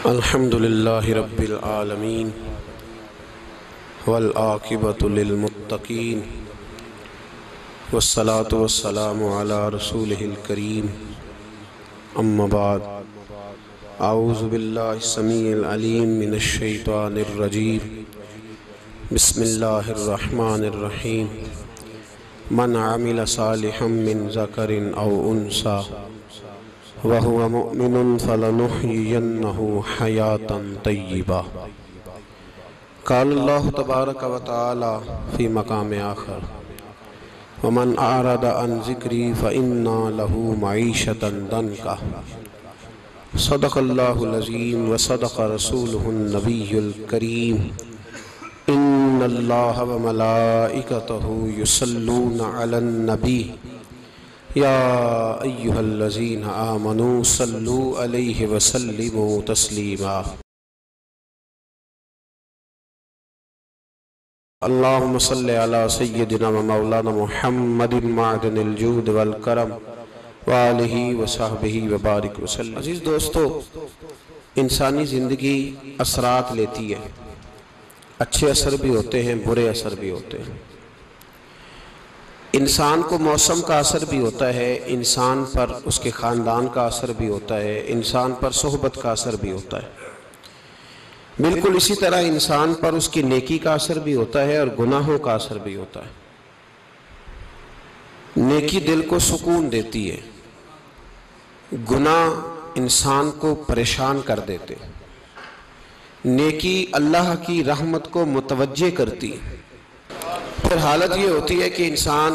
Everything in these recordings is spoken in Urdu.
الحمد لله رب العالمين والعاقبة للمتقين والصلاة والسلام على رسوله الكريم أما بعد أعوذ بالله السميع العليم من الشيطان الرجيم بسم الله الرحمن الرحيم من عمل صالحا من ذكر أو أنثى وهو مؤمن فلنحيينه حياة طيبة قال الله تبارك وتعالى في مقام آخر ومن أعرض عن ذكري فإن له معيشة ضنكا صدق الله العظيم وصدق رسوله النبي الكريم إن الله وملائكته يصلون على النبي يا أيها الذين آمنوا صلوا عليه وسلموا تسليما اللهم صل على سيدنا ومولانا محمد معدن الجود والکرم وآلہ وصحبہ وبارک وسلم۔ عزیز دوستو، انسانی زندگی اثرات لیتی ہے، اچھے اثر بھی ہوتے ہیں، برے اثر بھی ہوتے ہیں۔ انسان کو موسم کا اثر بھی ہوتا ہے، انسان پر اس کے خاندان کا اثر بھی ہوتا ہے، انسان پر صحبت کا اثر بھی ہوتا ہے۔ بالکل اسی طرح انسان پر اس کی نیکی کا اثر بھی ہوتا ہے اور گناہوں کا اثر بھی ہوتا ہے۔ نیکی دل کو سکون دیتی ہے، گناہ انسان کو پریشان کر دیتے۔ نیکی اللہ کی رحمت کو متوجہ کرتی ہے۔ پھر حالت یہ ہوتی ہے کہ انسان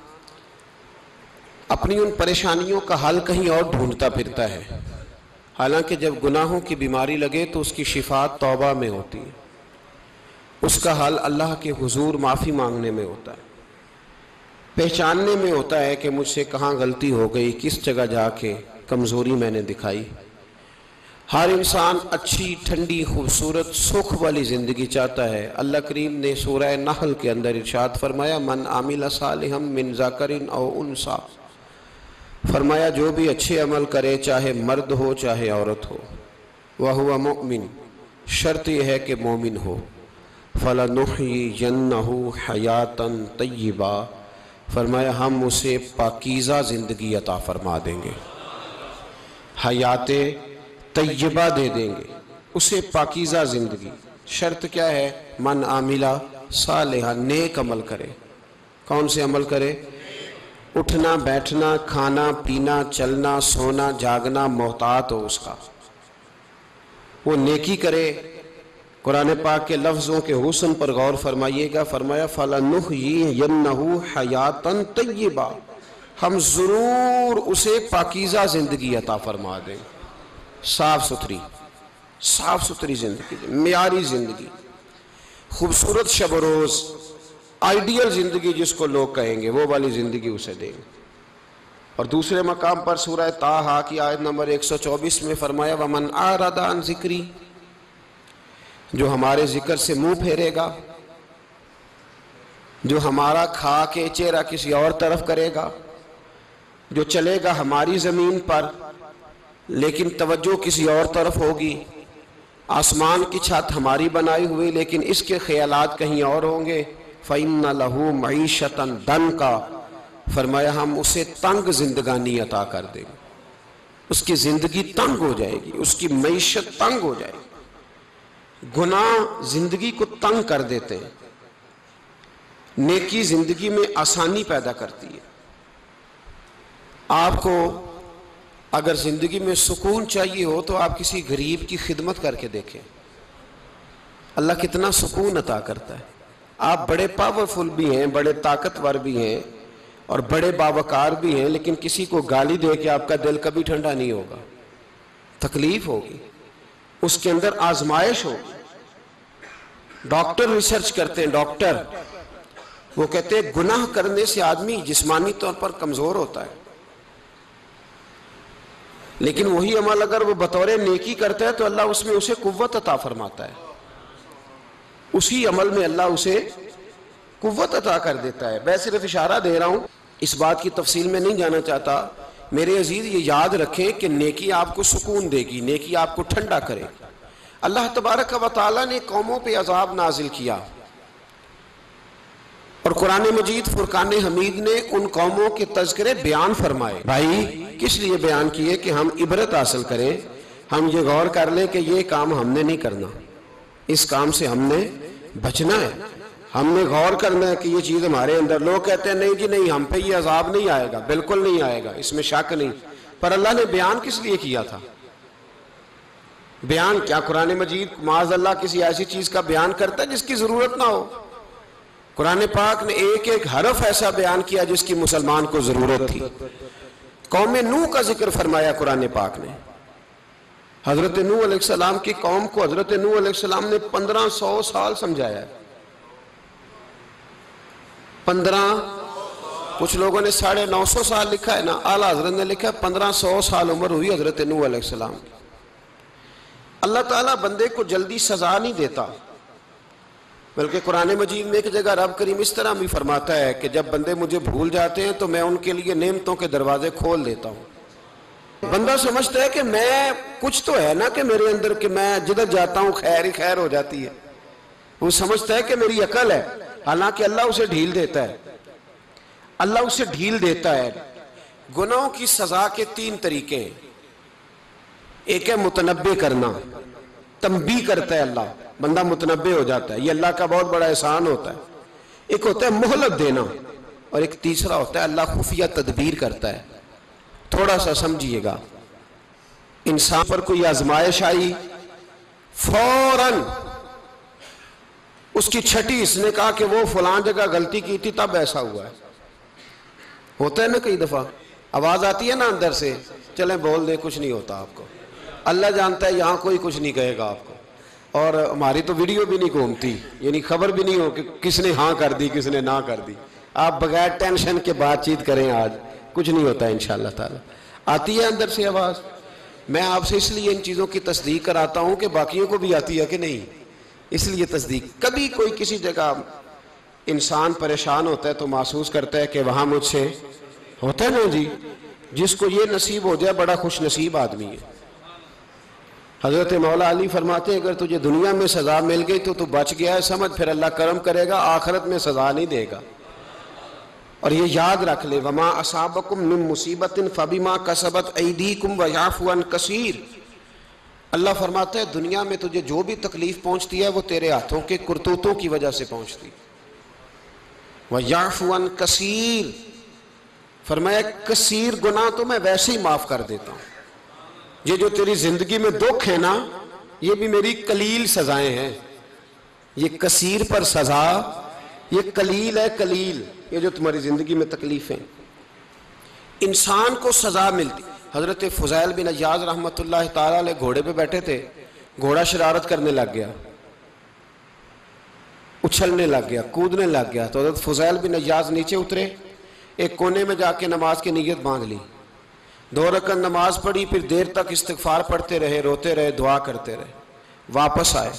اپنی ان پریشانیوں کا حل کہیں اور ڈھونڈتا پھرتا ہے، حالانکہ جب گناہوں کی بیماری لگے تو اس کی شفا توبہ میں ہوتی ہے، اس کا حل اللہ کے حضور معافی مانگنے میں ہوتا ہے، پہچاننے میں ہوتا ہے کہ مجھ سے کہاں غلطی ہو گئی، کس جگہ جا کے کمزوری میں نے دکھائی۔ ہر انسان اچھی، ٹھنڈی، خوبصورت، سکھ والی زندگی چاہتا ہے۔ اللہ کریم نے سورہ نحل کے اندر ارشاد فرمایا من عمل صالحا من ذکر او انثی، فرمایا جو بھی اچھے عمل کرے، چاہے مرد ہو چاہے عورت ہو، وہو مؤمن، شرط یہ ہے کہ مومن ہو، فلنحیینہ حیاتا طیبہ، فرمایا ہم اسے پاکیزہ زندگی عطا فرما دیں گے، حیات طیبہ دے دیں گے اسے، پاکیزہ زندگی۔ شرط کیا ہے؟ من عاملہ صالحا، نیک عمل کرے۔ کون سے عمل کرے؟ اٹھنا بیٹھنا، کھانا پینا، چلنا سونا جاگنا محتاط ہو اس کا، وہ نیکی کرے۔ قرآن پاک کے لفظوں کے حسن پر غور فرمائیے گا، فرمایا فَلَنُحْيِيَنَّهُ حَيَاتًا طَيِّبًا، ہم ضرور اسے پاکیزہ زندگی عطا فرما دیں، صاف ستھری زندگی، معیاری زندگی، خوبصورت شب و روز، آئیڈیل زندگی جس کو لوگ کہیں گے، وہ والی زندگی اسے دیں گے۔ اور دوسرے مقام پر سورہ طٰہٰ کی آیت نمبر 124 میں فرمایا وَمَنْ أَعْرَضَ عَنْ ذِكْرِي، جو ہمارے ذکر سے منہ پھیرے گا، جو ہمارا کھا کے چہرہ کسی اور طرف کرے گا، جو چلے گا ہماری زمین پر لیکن توجہ کسی اور طرف ہوگی، آسمان کی چھت ہماری بنائی ہوئی لیکن اس کے خیالات کہیں اور ہوں گے، فَإِنَّ لَهُ مَعِيشَةً ضَنْكًا، فرمایا ہم اسے تنگ زندگانی عطا کر دیں گے، اس کی زندگی تنگ ہو جائے گی، اس کی معیشت تنگ ہو جائے گی۔ گناہ زندگی کو تنگ کر دیتے ہیں، نیکی زندگی میں آسانی پیدا کرتی ہے۔ آپ کو اگر زندگی میں سکون چاہیے ہو تو آپ کسی غریب کی خدمت کر کے دیکھیں، اللہ کتنا سکون عطا کرتا ہے۔ آپ بڑے پاورفل بھی ہیں، بڑے طاقتور بھی ہیں اور بڑے باوقار بھی ہیں، لیکن کسی کو گالی دے کے آپ کا دل کبھی ٹھنڈا نہیں ہوگا، تکلیف ہوگی، اس کے اندر آزمائش ہوگی۔ ڈاکٹر ریسرچ کرتے ہیں، ڈاکٹر وہ کہتے ہیں گناہ کرنے سے آدمی جسمانی طور پر کمزور ہوتا ہے، لیکن وہی عمل اگر وہ بطور نیکی کرتا ہے تو اللہ اس میں اسے قوت عطا فرماتا ہے، اسی عمل میں اللہ اسے قوت عطا کر دیتا ہے۔ میں صرف اشارہ دے رہا ہوں، اس بات کی تفصیل میں نہیں جانا چاہتا۔ میرے عزیز یہ یاد رکھیں کہ نیکی آپ کو سکون دے گی، نیکی آپ کو ٹھنڈا کرے گی۔ اللہ تبارک و تعالیٰ نے قوموں پہ عذاب نازل کیا، اور قرآن مجید فرقان حمید نے ان قوموں کے تذکرے بیان فرمائے۔ بھائی کس لیے بیان کیے؟ کہ ہم عبرت حاصل کریں، ہم یہ غور کر لیں کہ یہ کام ہم نے نہیں کرنا، اس کام سے ہم نے بچنا ہے، ہم نے غور کرنا ہے کہ یہ چیز ہمارے اندر۔ لوگ کہتے ہیں نہیں جی نہیں، ہم پہ یہ عذاب نہیں آئے گا، بالکل نہیں آئے گا، اس میں شک نہیں۔ پر اللہ نے بیان کس لیے کیا تھا؟ بیان کیا قرآن مجید معاذ اللہ کسی ایسی چیز کا بیان کرتا ہے جس کی ضرورت نہ ہو؟ قرآن پاک نے ایک ایک حرف ایسا بیان کیا جس کی مسلمان کو ضرورت تھی۔ قوم نوح کا ذکر فرمایا قرآن پاک نے۔ حضرت نوح علیہ السلام کی قوم کو حضرت نوح علیہ السلام نے 1500 سال سمجھایا ہے۔ کچھ لوگوں نے 950 سال لکھا ہے نا، اعلیٰ حضرت نے لکھا ہے 1500 سال عمر ہوئی حضرت نوح علیہ السلام کی۔ اللہ تعالیٰ بندے کو جلدی سزا نہیں دیتا، بلکہ قرآن مجید میں ایک جگہ رب کریم اس طرح بھی فرماتا ہے کہ جب بندے مجھے بھول جاتے ہیں تو میں ان کے لیے نعمتوں کے دروازے کھول دیتا ہوں۔ بندہ سمجھتا ہے کہ میں کچھ تو ہے نا کہ میرے اندر کہ میں جدھر جاتا ہوں خیر ہی خیر ہو جاتی ہے، وہ سمجھتا ہے کہ میری عقل ہے، حالانکہ اللہ اسے ڈھیل دیتا ہے۔ اللہ اسے ڈھیل دیتا ہے۔ گناہوں کی سزا کے 3 طریقے ہیں۔ ایک ہے متنبع کرنا، تنبیہ کرتا ہے اللہ، بندہ متنبع ہو جاتا ہے، یہ اللہ کا بہت بڑا احسان ہوتا ہے۔ ایک ہوتا ہے مہلت دینا، اور ایک تیسرا ہوتا ہے اللہ خفیہ تدبیر کرتا ہے۔ تھوڑا سا سمجھیے گا، انسان پر کوئی آزمائش آئی، فوراً اس کی چھٹی اس نے کہا کہ وہ فلان جگہ غلطی کی تھی تب ایسا ہوا ہے۔ ہوتا ہے نا کئی دفعہ، آواز آتی ہے نا اندر سے، چلیں بول دیں کچھ نہیں ہوتا آپ کو، اللہ جانتا ہے یہاں کوئی کچھ نہیں کہے گا آپ کو، اور ہماری تو ویڈیو بھی نہیں گھومتی، یعنی خبر بھی نہیں ہو کہ کس نے ہاں کر دی کس نے نہ کر دی۔ آپ بغیر ٹینشن کے بات چیت کریں، آج کچھ نہیں ہوتا انشاءاللہ تعالی۔ آتی ہے اندر سے آواز؟ میں آپ سے اس لیے ان چیزوں کی تصدیق کراتا ہوں کہ باقیوں کو بھی آتی ہے کہ نہیں، اس لیے تصدیق۔ کبھی کوئی کسی جگہ انسان پریشان ہوتا ہے تو محسوس کرتا ہے کہ وہاں مجھ سے ہوتا ہے نا جی، جس کو یہ نصیب ہو جائے بڑا خوش نصیب آدمی ہے۔ حضرت مولا علی فرماتے ہیں اگر تجھے دنیا میں سزا مل گئی تو بچ گیا ہے، سمجھ پھر اللہ کرم کرے گا، آخرت میں سزا نہیں دے گا۔ اور یہ یاد رکھ لے، وما اصابکم من مصیبت فبما کسبت ایدیکم ویعفو عن کثیر۔ اللہ فرماتا ہے دنیا میں تجھے جو بھی تکلیف پہنچتی ہے وہ تیرے ہاتھوں کے کرتوتوں کی وجہ سے پہنچتی، ویعفو عن کثیر، فرمایا کثیر گناہ تو میں ویسے ہی معاف کر دیتا ہوں۔ یہ جو تیری زندگی میں دکھ ہے نا، یہ بھی میری قلیل سزائیں ہیں۔ یہ کثیر پر سزا، یہ قلیل ہے، قلیل یہ جو تمہاری زندگی میں تکلیفیں۔ انسان کو سزا ملتی۔ حضرت فضیل بن عیاض رحمۃ اللہ تعالی علیہ گھوڑے پہ بیٹھے تھے، گھوڑا شرارت کرنے لگ گیا، اچھلنے لگ گیا، کودنے لگ گیا، تو حضرت فضیل بن عیاض نیچے اترے، ایک کونے میں جا کے نماز کی نیت باندھ لی، 2 رکعت نماز پڑھی، پھر دیر تک استغفار پڑھتے رہے، روتے رہے، دعا کرتے رہے، واپس آئے۔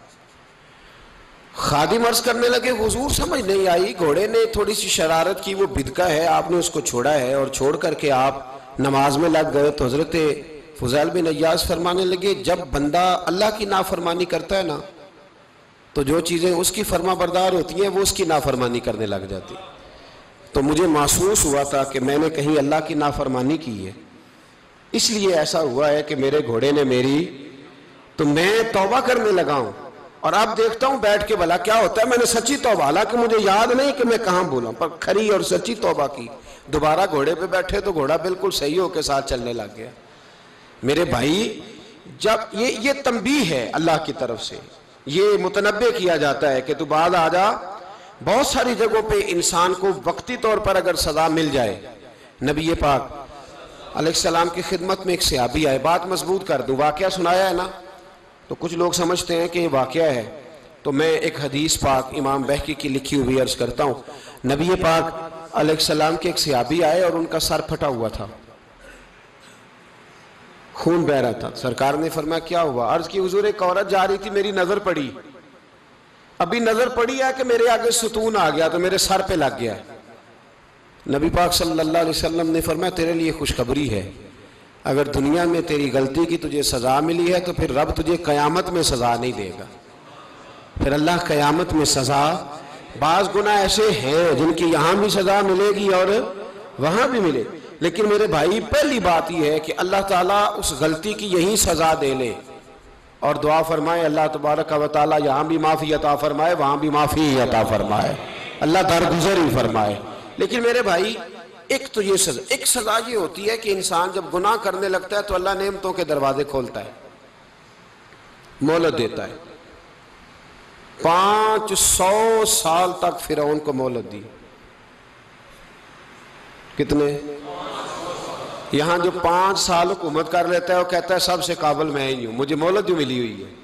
خادم عرض کرنے لگے حضور سمجھ نہیں آئی، گھوڑے نے تھوڑی سی شرارت کی، وہ بدکا ہے، آپ نے اس کو چھوڑا ہے اور چھوڑ کر کے آپ نماز میں لگ گئے۔ تو حضرت فضیل بن عیاض فرمانے لگے جب بندہ اللہ کی نافرمانی کرتا ہے نا تو جو چیزیں اس کی فرما بردار ہوتی ہیں وہ اس کی نافرمانی کرنے لگ جاتی۔ تو مجھے محسوس ہوا تھا کہ میں نے کہیں اللہ کی نافرمانی کی ہے، اس لیے ایسا ہوا ہے کہ میرے گھوڑے نے میری، تو میں توبہ کرنے لگا ہوں، اور اب دیکھتا ہوں بیٹھ کے بھلا کیا ہوتا ہے۔ میں نے سچی توبہ، حالانکہ مجھے یاد نہیں کہ میں کہاں بولا، پر کھری اور سچی توبہ کی۔ دوبارہ گھوڑے پہ بیٹھے تو گھوڑا بالکل صحیح ہو کے ساتھ چلنے لگ گیا۔ میرے بھائی جب یہ تنبیہ ہے اللہ کی طرف سے، یہ متنبع کیا جاتا ہے کہ تو بعد آ جا۔ بہت ساری جگہوں پہ انسان کو وقتی طور پر اگر سزا مل جائے، نبی پاک علیہ السلام کی خدمت میں ایک صحابی آئے، بات مضبوط کر دوں، واقعہ سنایا ہے نا تو کچھ لوگ سمجھتے ہیں کہ یہ واقعہ ہے، تو میں ایک حدیث پاک امام بہقی کی لکھی ہوئی عرض کرتا ہوں۔ نبی پاک علیہ السلام کے ایک صحابی آئے اور ان کا سر پھٹا ہوا تھا، خون بہ رہا تھا۔ سرکار نے فرمایا کیا ہوا؟ عرض کی حضور ایک عورت جا رہی تھی، میری نظر پڑی، ابھی نظر پڑی ہے کہ میرے آگے ستون آ گیا تو میرے سر پہ لگ گیا۔ نبی پاک صلی اللہ علیہ وسلم نے فرمایا تیرے لیے خوشخبری ہے، اگر دنیا میں تیری غلطی کی تجھے سزا ملی ہے تو پھر رب تجھے قیامت میں سزا نہیں دے گا. پھر اللہ قیامت میں سزا، بعض گناہ ایسے ہیں جن کی یہاں بھی سزا ملے گی اور وہاں بھی ملے، لیکن میرے بھائی پہلی بات یہ ہے کہ اللہ تعالیٰ اس غلطی کی یہی سزا دے لے اور دعا فرمائے اللہ تبارک و تعالیٰ یہاں بھی معافی عطا فرمائے وہاں بھی معافی عطا فرمائے، اللہ درگزر ہی فرمائے. لیکن میرے بھائی ایک تو یہ سزا، ایک سزا یہ ہوتی ہے کہ انسان جب گناہ کرنے لگتا ہے تو اللہ نعمتوں کے دروازے کھولتا ہے، مہلت دیتا ہے. 500 سال تک فرعون کو مہلت دی. کتنے؟ یہاں جو 5 سال حکومت کر لیتا ہے وہ کہتا ہے سب سے قابل میں ہی ہوں، مجھے مہلت جو ملی ہوئی ہے.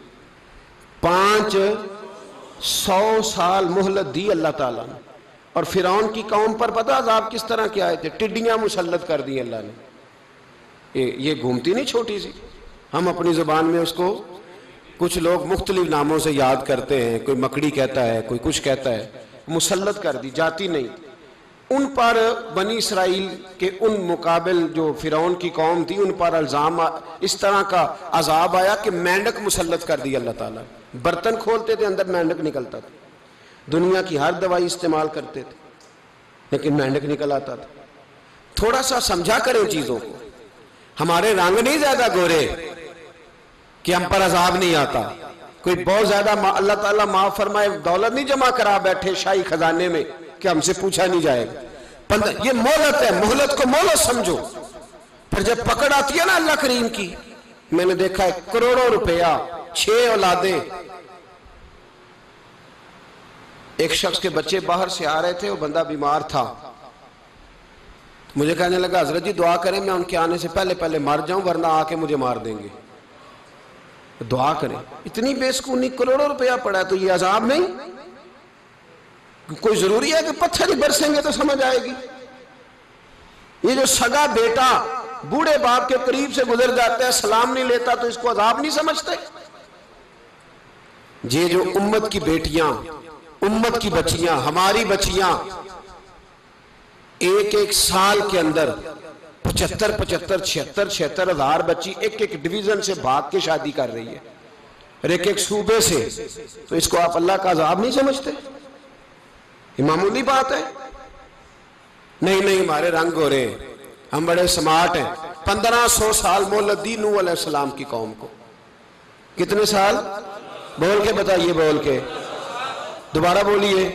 500 سال مہلت دی اللہ تعالیٰ نے. اور فرعون کی قوم پر پتہ عذاب کس طرح کے آئے تھے؟ ٹڈیاں مسلط کر دی اللہ نے. یہ گھومتی نہیں چھوٹی سی، ہم اپنی زبان میں اس کو کچھ لوگ مختلف ناموں سے یاد کرتے ہیں، کوئی مکڑی کہتا ہے، کوئی کچھ کہتا ہے. مسلط کر دی، جاتی نہیں. ان پر بنی اسرائیل کے ان مقابل جو فرعون کی قوم تھی ان پر الزام اس طرح کا عذاب آیا کہ مینڈک مسلط کر دی اللہ تعالیٰ. برتن کھولتے تھے اندر مینڈک نکلتا تھا. دنیا کی ہر دوائی استعمال کرتے تھے لیکن مینڈک نکل آتا تھا. تھوڑا سا سمجھا کریں چیزوں کو. ہمارے رنگ نہیں زیادہ گورے کہ ہم پر عذاب نہیں آتا. کوئی بہت زیادہ اللہ تعالیٰ معاف فرمائے دولت نہیں جمع کرا بیٹھے شاہی خزانے میں کہ ہم سے پوچھا نہیں جائے گا. یہ مہلت ہے، مہلت کو مہلت سمجھو. پھر جب پکڑ آتی ہے نا اللہ کریم کی، میں نے دیکھا ہے کروڑوں روپیہ، 6 اولادیں. ایک شخص کے بچے باہر سے آ رہے تھے، وہ بندہ بیمار تھا. مجھے کہنے لگا حضرت جی دعا کریں میں ان کے آنے سے پہلے مر جاؤں ورنہ آ کے مجھے مار دیں گے. دعا کریں. اتنی بے سکونی، کروڑوں روپیہ پڑا ہے تو یہ عذاب نہیں؟ کوئی ضروری ہے کہ پتھر ہی برسیں گے تو سمجھ آئے گی؟ یہ جو سگا بیٹا بوڑھے باپ کے قریب سے گزر جاتا ہے سلام نہیں لیتا تو اس کو عذاب نہیں سمجھتے؟ یہ جو امت کی بیٹیاں، امت کی بچیاں، ہماری بچیاں ایک سال کے اندر 75 76 ہزار بچی ایک ڈویژن سے بھاگ کے شادی کر رہی ہے اور ایک صوبے سے، تو اس کو آپ اللہ کا عذاب نہیں سمجھتے؟ یہ معمولی بات ہے؟ نہیں ہمارے رنگ ہو رہے ہیں، ہم بڑے سمارٹ ہیں. 1500 سال مہلت دی نوح علیہ السلام کی قوم کو. کتنے سال؟ بول کے بتائیے، بول کے دوبارہ بولیے.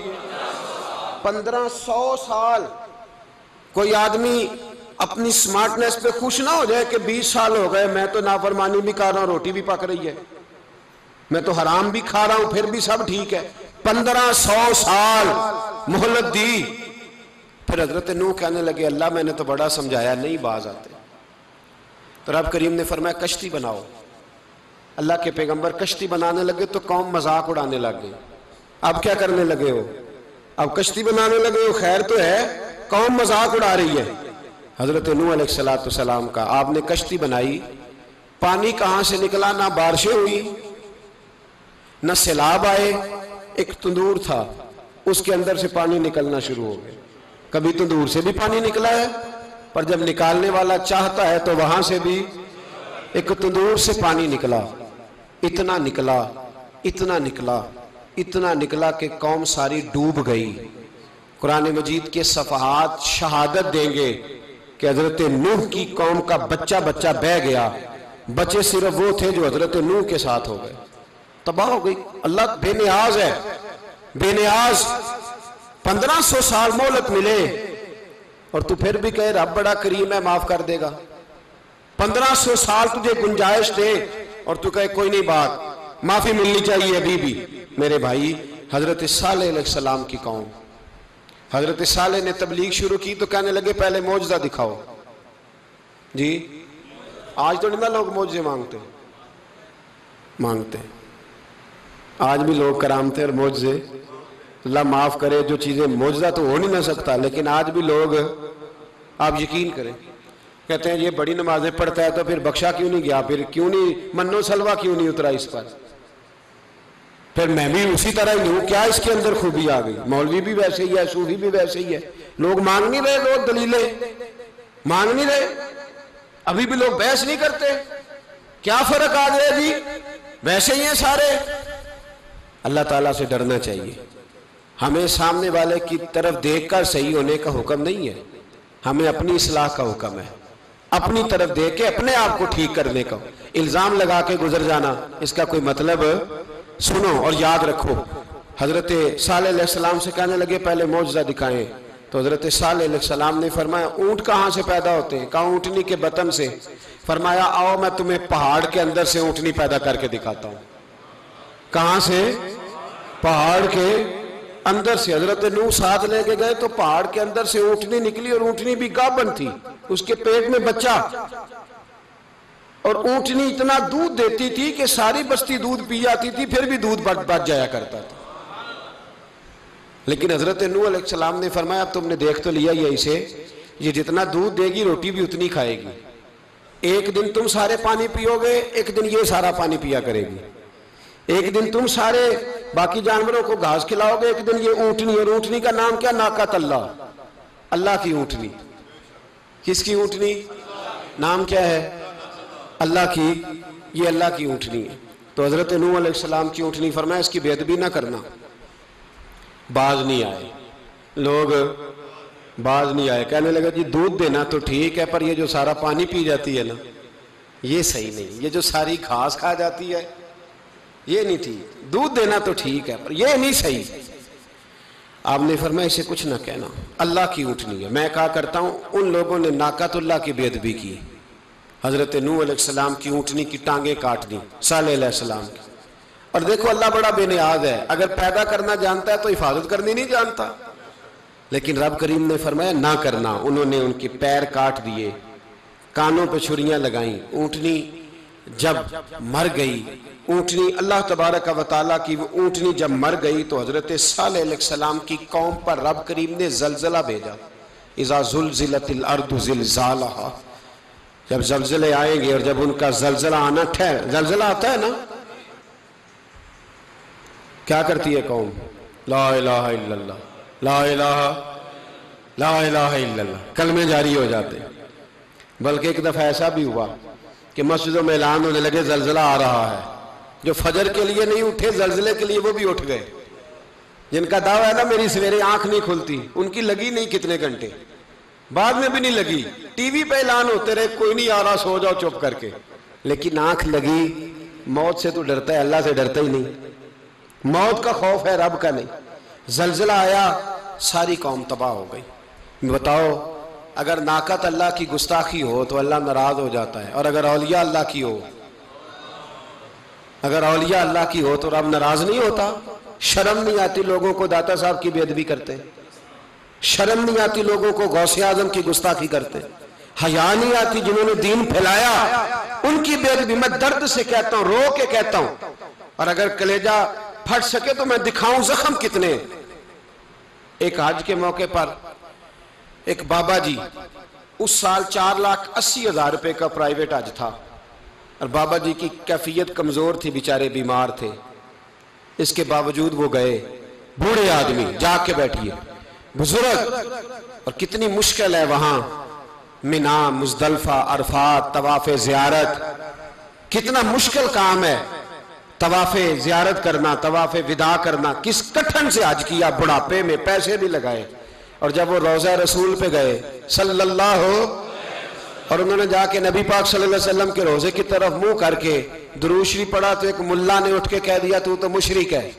1500 سال. کوئی آدمی اپنی سمارٹنس پہ خوش نہ ہو جائے کہ 20 سال ہو گئے میں تو نافرمانی بھی کر رہا ہوں، روٹی بھی پک رہی ہے، میں تو حرام بھی کھا رہا ہوں، پھر بھی سب ٹھیک ہے. 1500 سال مہلت دی. پھر حضرت نوح کہنے لگے اللہ میں نے تو بڑا سمجھایا نہیں باز آتے. تو رب کریم نے فرمایا کشتی بناؤ. اللہ کے پیغمبر کشتی بنانے لگے تو قوم مذاق اڑانے لگ گئی. اب کیا کرنے لگے ہو؟ اب کشتی بنانے لگے ہو، خیر تو ہے، قوم مذاق اڑا رہی ہے. حضرت نوح علیہ السلام کا آپ نے کشتی بنائی. پانی کہاں سے نکلا؟ نہ بارشیں ہوئی نہ سیلاب آئے. ایک تندور تھا اس کے اندر سے پانی نکلنا شروع ہو گیا. کبھی تندور سے بھی پانی نکلا ہے، پر جب نکالنے والا چاہتا ہے تو وہاں سے بھی ایک تندور سے پانی نکلا. اتنا نکلا اتنا نکلا اتنا نکلا کہ قوم ساری ڈوب گئی. قرآن مجید کے صفحات شہادت دیں گے کہ حضرت نوح کی قوم کا بچہ بہ گیا. بچے صرف وہ تھے جو حضرت نوح کے ساتھ ہو گئے، تباہ ہو گئی. اللہ بے نیاز ہے، بے نیاز. 1500 سال مہلت ملے اور تو پھر بھی کہے رب بڑا کریم ہے معاف کر دے گا. 1500 سال تجھے گنجائش دے اور تو کہے کوئی نہیں بات معافی ملنی چاہیے ابھی بھی. میرے بھائی حضرت صالح علیہ السلام کی قوم، حضرت صالح نے تبلیغ شروع کی تو کہنے لگے پہلے معجزہ دکھاؤ. جی آج تو نہیں نا لوگ معجزے مانگتے ہیں. آج بھی لوگ کرامتے اور معجزے، اللہ معاف کرے جو چیزیں معجزہ تو ہو نہیں نہ سکتا، لیکن آج بھی لوگ، آپ یقین کریں، کہتے ہیں یہ بڑی نمازیں پڑھتا ہے تو پھر بخشا کیوں نہیں گیا، پھر کیوں نہیں منو سلوا کیوں نہیں اترا اس پر، پھر میں بھی اسی طرح ہی ہوں، کیا اس کے اندر خوبی آ گئی؟ مولوی بھی ویسے ہی ہے، صوفی بھی ویسے ہی ہے. لوگ مانگ نہیں رہے، لوگ دلیلیں مانگ نہیں رہے. ابھی بھی لوگ بحث نہیں کرتے، کیا فرق آ گیا جی، ویسے ہی ہیں سارے۔ اللہ تعالیٰ سے ڈرنا چاہیے۔ ہمیں سامنے والے کی طرف دیکھ کر صحیح ہونے کا حکم نہیں ہے، ہمیں اپنی اصلاح کا حکم ہے، اپنی طرف دیکھ کے اپنے آپ کو ٹھیک کرنے کا۔ الزام لگا کے گزر جانا، اس کا کوئی مطلب، سنو اور یاد رکھو۔ حضرت صالح علیہ السلام سے کہنے لگے پہلے معجزہ دکھائیں، تو حضرت صالح علیہ السلام نے فرمایا اونٹ کہاں سے پیدا ہوتے ہیں؟ کہا اونٹنی کے بطن سے۔ فرمایا آؤ میں تمہیں پہاڑ کے اندر سے اونٹنی پیدا کر کے دکھاتا ہوں۔ کہاں سے؟ پہاڑ کے اندر سے۔ حضرت نوح ساتھ لے کے گئے تو پہاڑ کے اندر سے اونٹنی نکلی، اور اونٹنی بھی گابن تھی، اس کے پیٹ میں بچہ، اور اونٹنی اتنا دودھ دیتی تھی کہ ساری بستی دودھ پی جاتی تھی، پھر بھی دودھ بچ جایا کرتا تھا۔ لیکن حضرت نوح علیہ السلام نے فرمایا اب تم نے دیکھ تو لیا یہ اسے، یہ جتنا دودھ دے گی روٹی بھی اتنی کھائے گی، ایک دن تم سارے پانی پیو گے، ایک دن یہ سارا پانی پیا کرے گی، ایک دن تم سارے باقی جانوروں کو گھاس کھلاؤ گے، ایک دن یہ اونٹنی، اور اونٹنی کا نام کیا؟ ناقۃ اللہ، اللہ کی اونٹنی۔ کس کی اونٹنی؟ نام کیا ہے؟ اللہ کی، یہ اللہ کی اونٹنی ہے۔ تو حضرت نوح علیہ السلام کی اونٹنی، فرمایا اس کی بے ادبی نہ کرنا۔ باز نہیں آئے لوگ، باز نہیں آئے، کہنے لگا جی دودھ دینا تو ٹھیک ہے، پر یہ جو سارا پانی پی جاتی ہے نا یہ صحیح نہیں، یہ جو ساری گھاس کھا جاتی ہے یہ نہیں ٹھیک، دودھ دینا تو ٹھیک ہے پر یہ نہیں صحیح۔ آپ نے فرمایا اسے کچھ نہ کہنا، اللہ کی اونٹنی ہے۔ میں کہا کرتا ہوں ان لوگوں نے ناقۃ اللہ کی بے ادبی کی، حضرت نوح علیہ السلام کی اونٹنی کی ٹانگیں کاٹ دی، صالح علیہ السلام کی۔ اور دیکھو اللہ بڑا بے نیاز ہے، اگر پیدا کرنا جانتا ہے تو حفاظت کرنی نہیں جانتا، لیکن رب کریم نے فرمایا نہ کرنا۔ انہوں نے ان کے پیر کاٹ دیے، کانوں پہ چھریاں لگائیں۔ اونٹنی جب مر گئی، اونٹنی اللہ تبارک و تعالیٰ کی وہ اونٹنی جب مر گئی تو حضرت صالح علیہ السلام کی قوم پر رب کریم نے زلزلہ بھیجا۔ اذا زلزلت الارض زلزالہا، جب زلزلے آئیں گے اور جب ان کا زلزلہ آنا زلزلہ آتا ہے نا، کیا کرتی ہے قوم؟ لا الہ الا اللہ، لا الہ الا اللہ، کلمے جاری ہو جاتے۔ بلکہ ایک دفعہ ایسا بھی ہوا کہ مسجدوں میں اعلان ہونے لگے زلزلہ آ رہا ہے، جو فجر کے لیے نہیں اٹھے زلزلے کے لیے وہ بھی اٹھ گئے، جن کا دعویٰ ہے نا میری سویرے آنکھ نہیں کھلتی، ان کی لگی نہیں کتنے گھنٹے، بعد میں بھی نہیں لگی، ٹی وی پہ اعلان ہوتے رہے کوئی نہیں آ رہا سو جاؤ چپ کر کے، لیکن آنکھ لگی۔ موت سے تو ڈرتا ہے، اللہ سے ڈرتا ہی نہیں، موت کا خوف ہے رب کا نہیں۔ زلزلہ آیا، ساری قوم تباہ ہو گئی۔ بتاؤ اگر ناقۃ اللہ کی گستاخی ہو تو اللہ ناراض ہو جاتا ہے، اور اگر اولیاء اللہ کی ہو، اگر اولیاء اللہ کی ہو تو رب ناراض نہیں ہوتا؟ شرم نہیں آتی لوگوں کو داتا صاحب کی بے ادبی کرتے، شرم نہیں آتی لوگوں کو غوث اعظم کی گستاخی کرتے، حیا نہیں آتی جنہوں نے دین پھیلایا ان کی بے ادبی؟ میں درد سے کہتا ہوں، رو کے کہتا ہوں، اور اگر کلیجہ پھٹ سکے تو میں دکھاؤں زخم کتنے۔ ایک حج کے موقع پر ایک بابا جی، اس سال 4,80,000 روپے کا پرائیویٹ حج تھا، اور بابا جی کی کیفیت کمزور تھی، بیچارے بیمار تھے، اس کے باوجود وہ گئے۔ بوڑھے آدمی، جا کے بیٹھیے، بزرگ، اور کتنی مشکل ہے وہاں منا، مزدلفہ، عرفات، طواف زیارت، کتنا مشکل کام ہے طواف زیارت کرنا، طواف وداع کرنا، کس کٹھن سے حج کیا، بڑھاپے میں پیسے بھی لگائے۔ اور جب وہ روضہ رسول پہ گئے صلی اللہ، اور انہوں نے جا کے نبی پاک صلی اللہ علیہ وسلم کے روضے کی طرف منہ کر کے درود شریف پڑھا تو ایک ملا نے اٹھ کے کہہ دیا تو تو مشرک ہے۔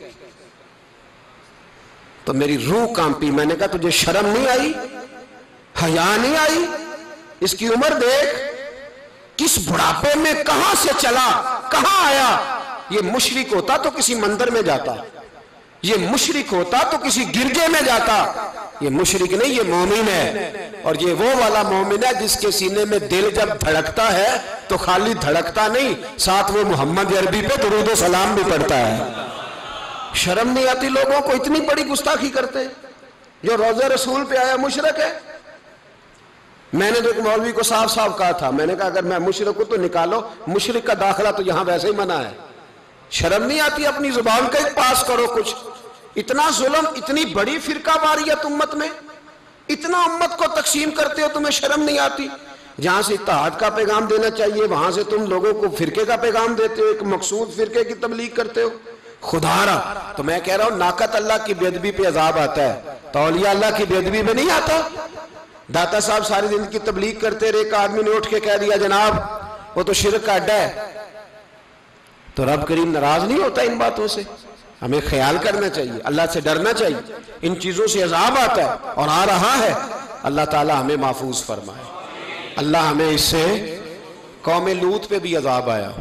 تو میری روح کانپی، میں نے کہا تجھے شرم نہیں آئی، حیا نہیں آئی؟ اس کی عمر دیکھ، کس بڑھاپے میں کہاں سے چلا، کہاں آیا۔ یہ مشرک ہوتا تو کسی مندر میں جاتا، یہ مشرک ہوتا تو کسی گرجے میں جاتا، یہ مشرک نہیں، یہ مومن ہے، اور یہ وہ والا مومن ہے جس کے سینے میں دل جب دھڑکتا ہے تو خالی دھڑکتا نہیں، ساتھ وہ محمد عربی پہ درود و سلام بھی پڑھتا ہے۔ شرم نہیں آتی لوگوں کو؟ اتنی بڑی گستاخی کرتے، جو روضہ رسول پہ آیا مشرک ہے۔ میں نے تو ایک مولوی کو صاف صاف کہا تھا، میں نے کہا اگر میں مشرک ہوں تو نکالو، مشرک کا داخلہ تو یہاں ویسے ہی منع ہے۔ شرم نہیں آتی؟ اپنی زبان کا ایک پاس کرو کچھ۔ اتنا ظلم، اتنی بڑی فرقہ واریت امت میں، اتنا امت کو تقسیم کرتے ہو، تمہیں شرم نہیں آتی؟ جہاں سے اتحاد کا پیغام دینا چاہیے وہاں سے تم لوگوں کو فرقے کا پیغام دیتے ہو، ایک مقصود فرقے کی تبلیغ کرتے ہو۔ خدا رہا تو میں کہہ رہا ہوں ناقت اللہ کی بے ادبی پہ عذاب آتا ہے تو اولیاء اللہ کی بے ادبی پہ نہیں آتا۔ داتا صاحب ساری زندگی تبلیغ کرتے رہے، ایک آدمی نے اٹھ کے کہہ دیا جناب وہ تو شرک کا اڈا ہے، تو رب کریم ناراض نہیں ہوتا ان باتوں سے؟ ہمیں خیال کرنا چاہیے، اللہ سے ڈرنا چاہیے، ان چیزوں سے عذاب آتا ہے اور آ رہا ہے، اللہ تعالی ہمیں محفوظ فرمائے۔ اللہ ہمیں اس سے، قوم لوط پہ بھی عذاب آیا،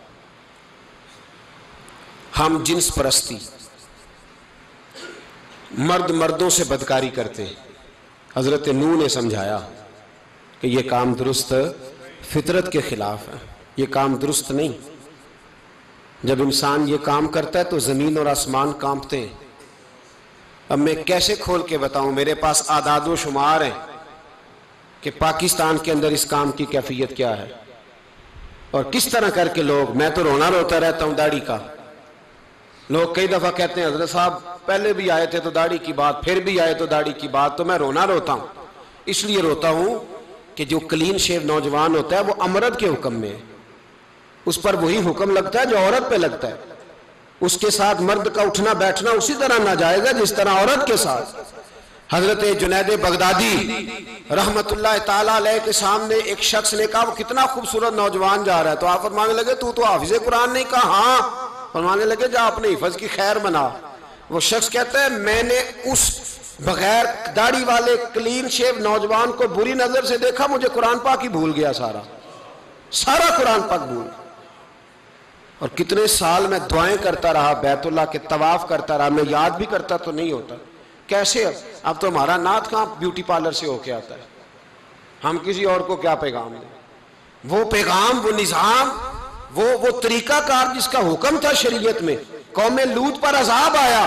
ہم جنس پرستی، مرد مردوں سے بدکاری کرتے، حضرت نوح نے سمجھایا کہ یہ کام درست فطرت کے خلاف ہے، یہ کام درست نہیں۔ جب انسان یہ کام کرتا ہے تو زمین اور آسمان کانپتے ہیں۔ اب میں کیسے کھول کے بتاؤں، میرے پاس اعداد و شمار ہیں کہ پاکستان کے اندر اس کام کی کیفیت کیا ہے اور کس طرح کر کے لوگ، میں تو رونا روتا رہتا ہوں داڑھی کا۔ لوگ کئی دفعہ کہتے ہیں حضرت صاحب پہلے بھی آئے تھے تو داڑھی کی بات، پھر بھی آئے تو داڑھی کی بات، تو میں رونا روتا ہوں۔ اس لیے روتا ہوں کہ جو کلین شیو نوجوان ہوتا ہے وہ امرد کے حکم میں ہے، اس پر وہی حکم لگتا ہے جو عورت پہ لگتا ہے، اس کے ساتھ مرد کا اٹھنا بیٹھنا اسی طرح ناجائز ہے جس طرح عورت کے ساتھ۔ حضرت جنید بغدادی رحمت اللہ تعالیٰ علیہ کے سامنے ایک شخص نے کہا وہ کتنا خوبصورت نوجوان جا رہا ہے، تو آپ فرمانے لگے تو حافظ قرآن نہیں؟ کہا ہاں۔ فرمانے لگے جا اپنے حفظ کی خیر بنا۔ وہ شخص کہتا ہے میں نے اس بغیر داڑھی والے کلین شیو نوجوان کو بری نظر سے دیکھا، مجھے قرآن پاک ہی بھول گیا، سارا قرآن پاک بھول۔ اور کتنے سال میں دعائیں کرتا رہا، بیت اللہ کے طواف کرتا رہا، میں یاد بھی کرتا تو نہیں ہوتا۔ کیسے اب تو ہمارا نعت کہاں بیوٹی پارلر سے ہو کے آتا ہے، ہم کسی اور کو کیا پیغام دیں؟ وہ پیغام، وہ نظام، وہ طریقہ کار جس کا حکم تھا شریعت میں، قوم لوط پر عذاب آیا۔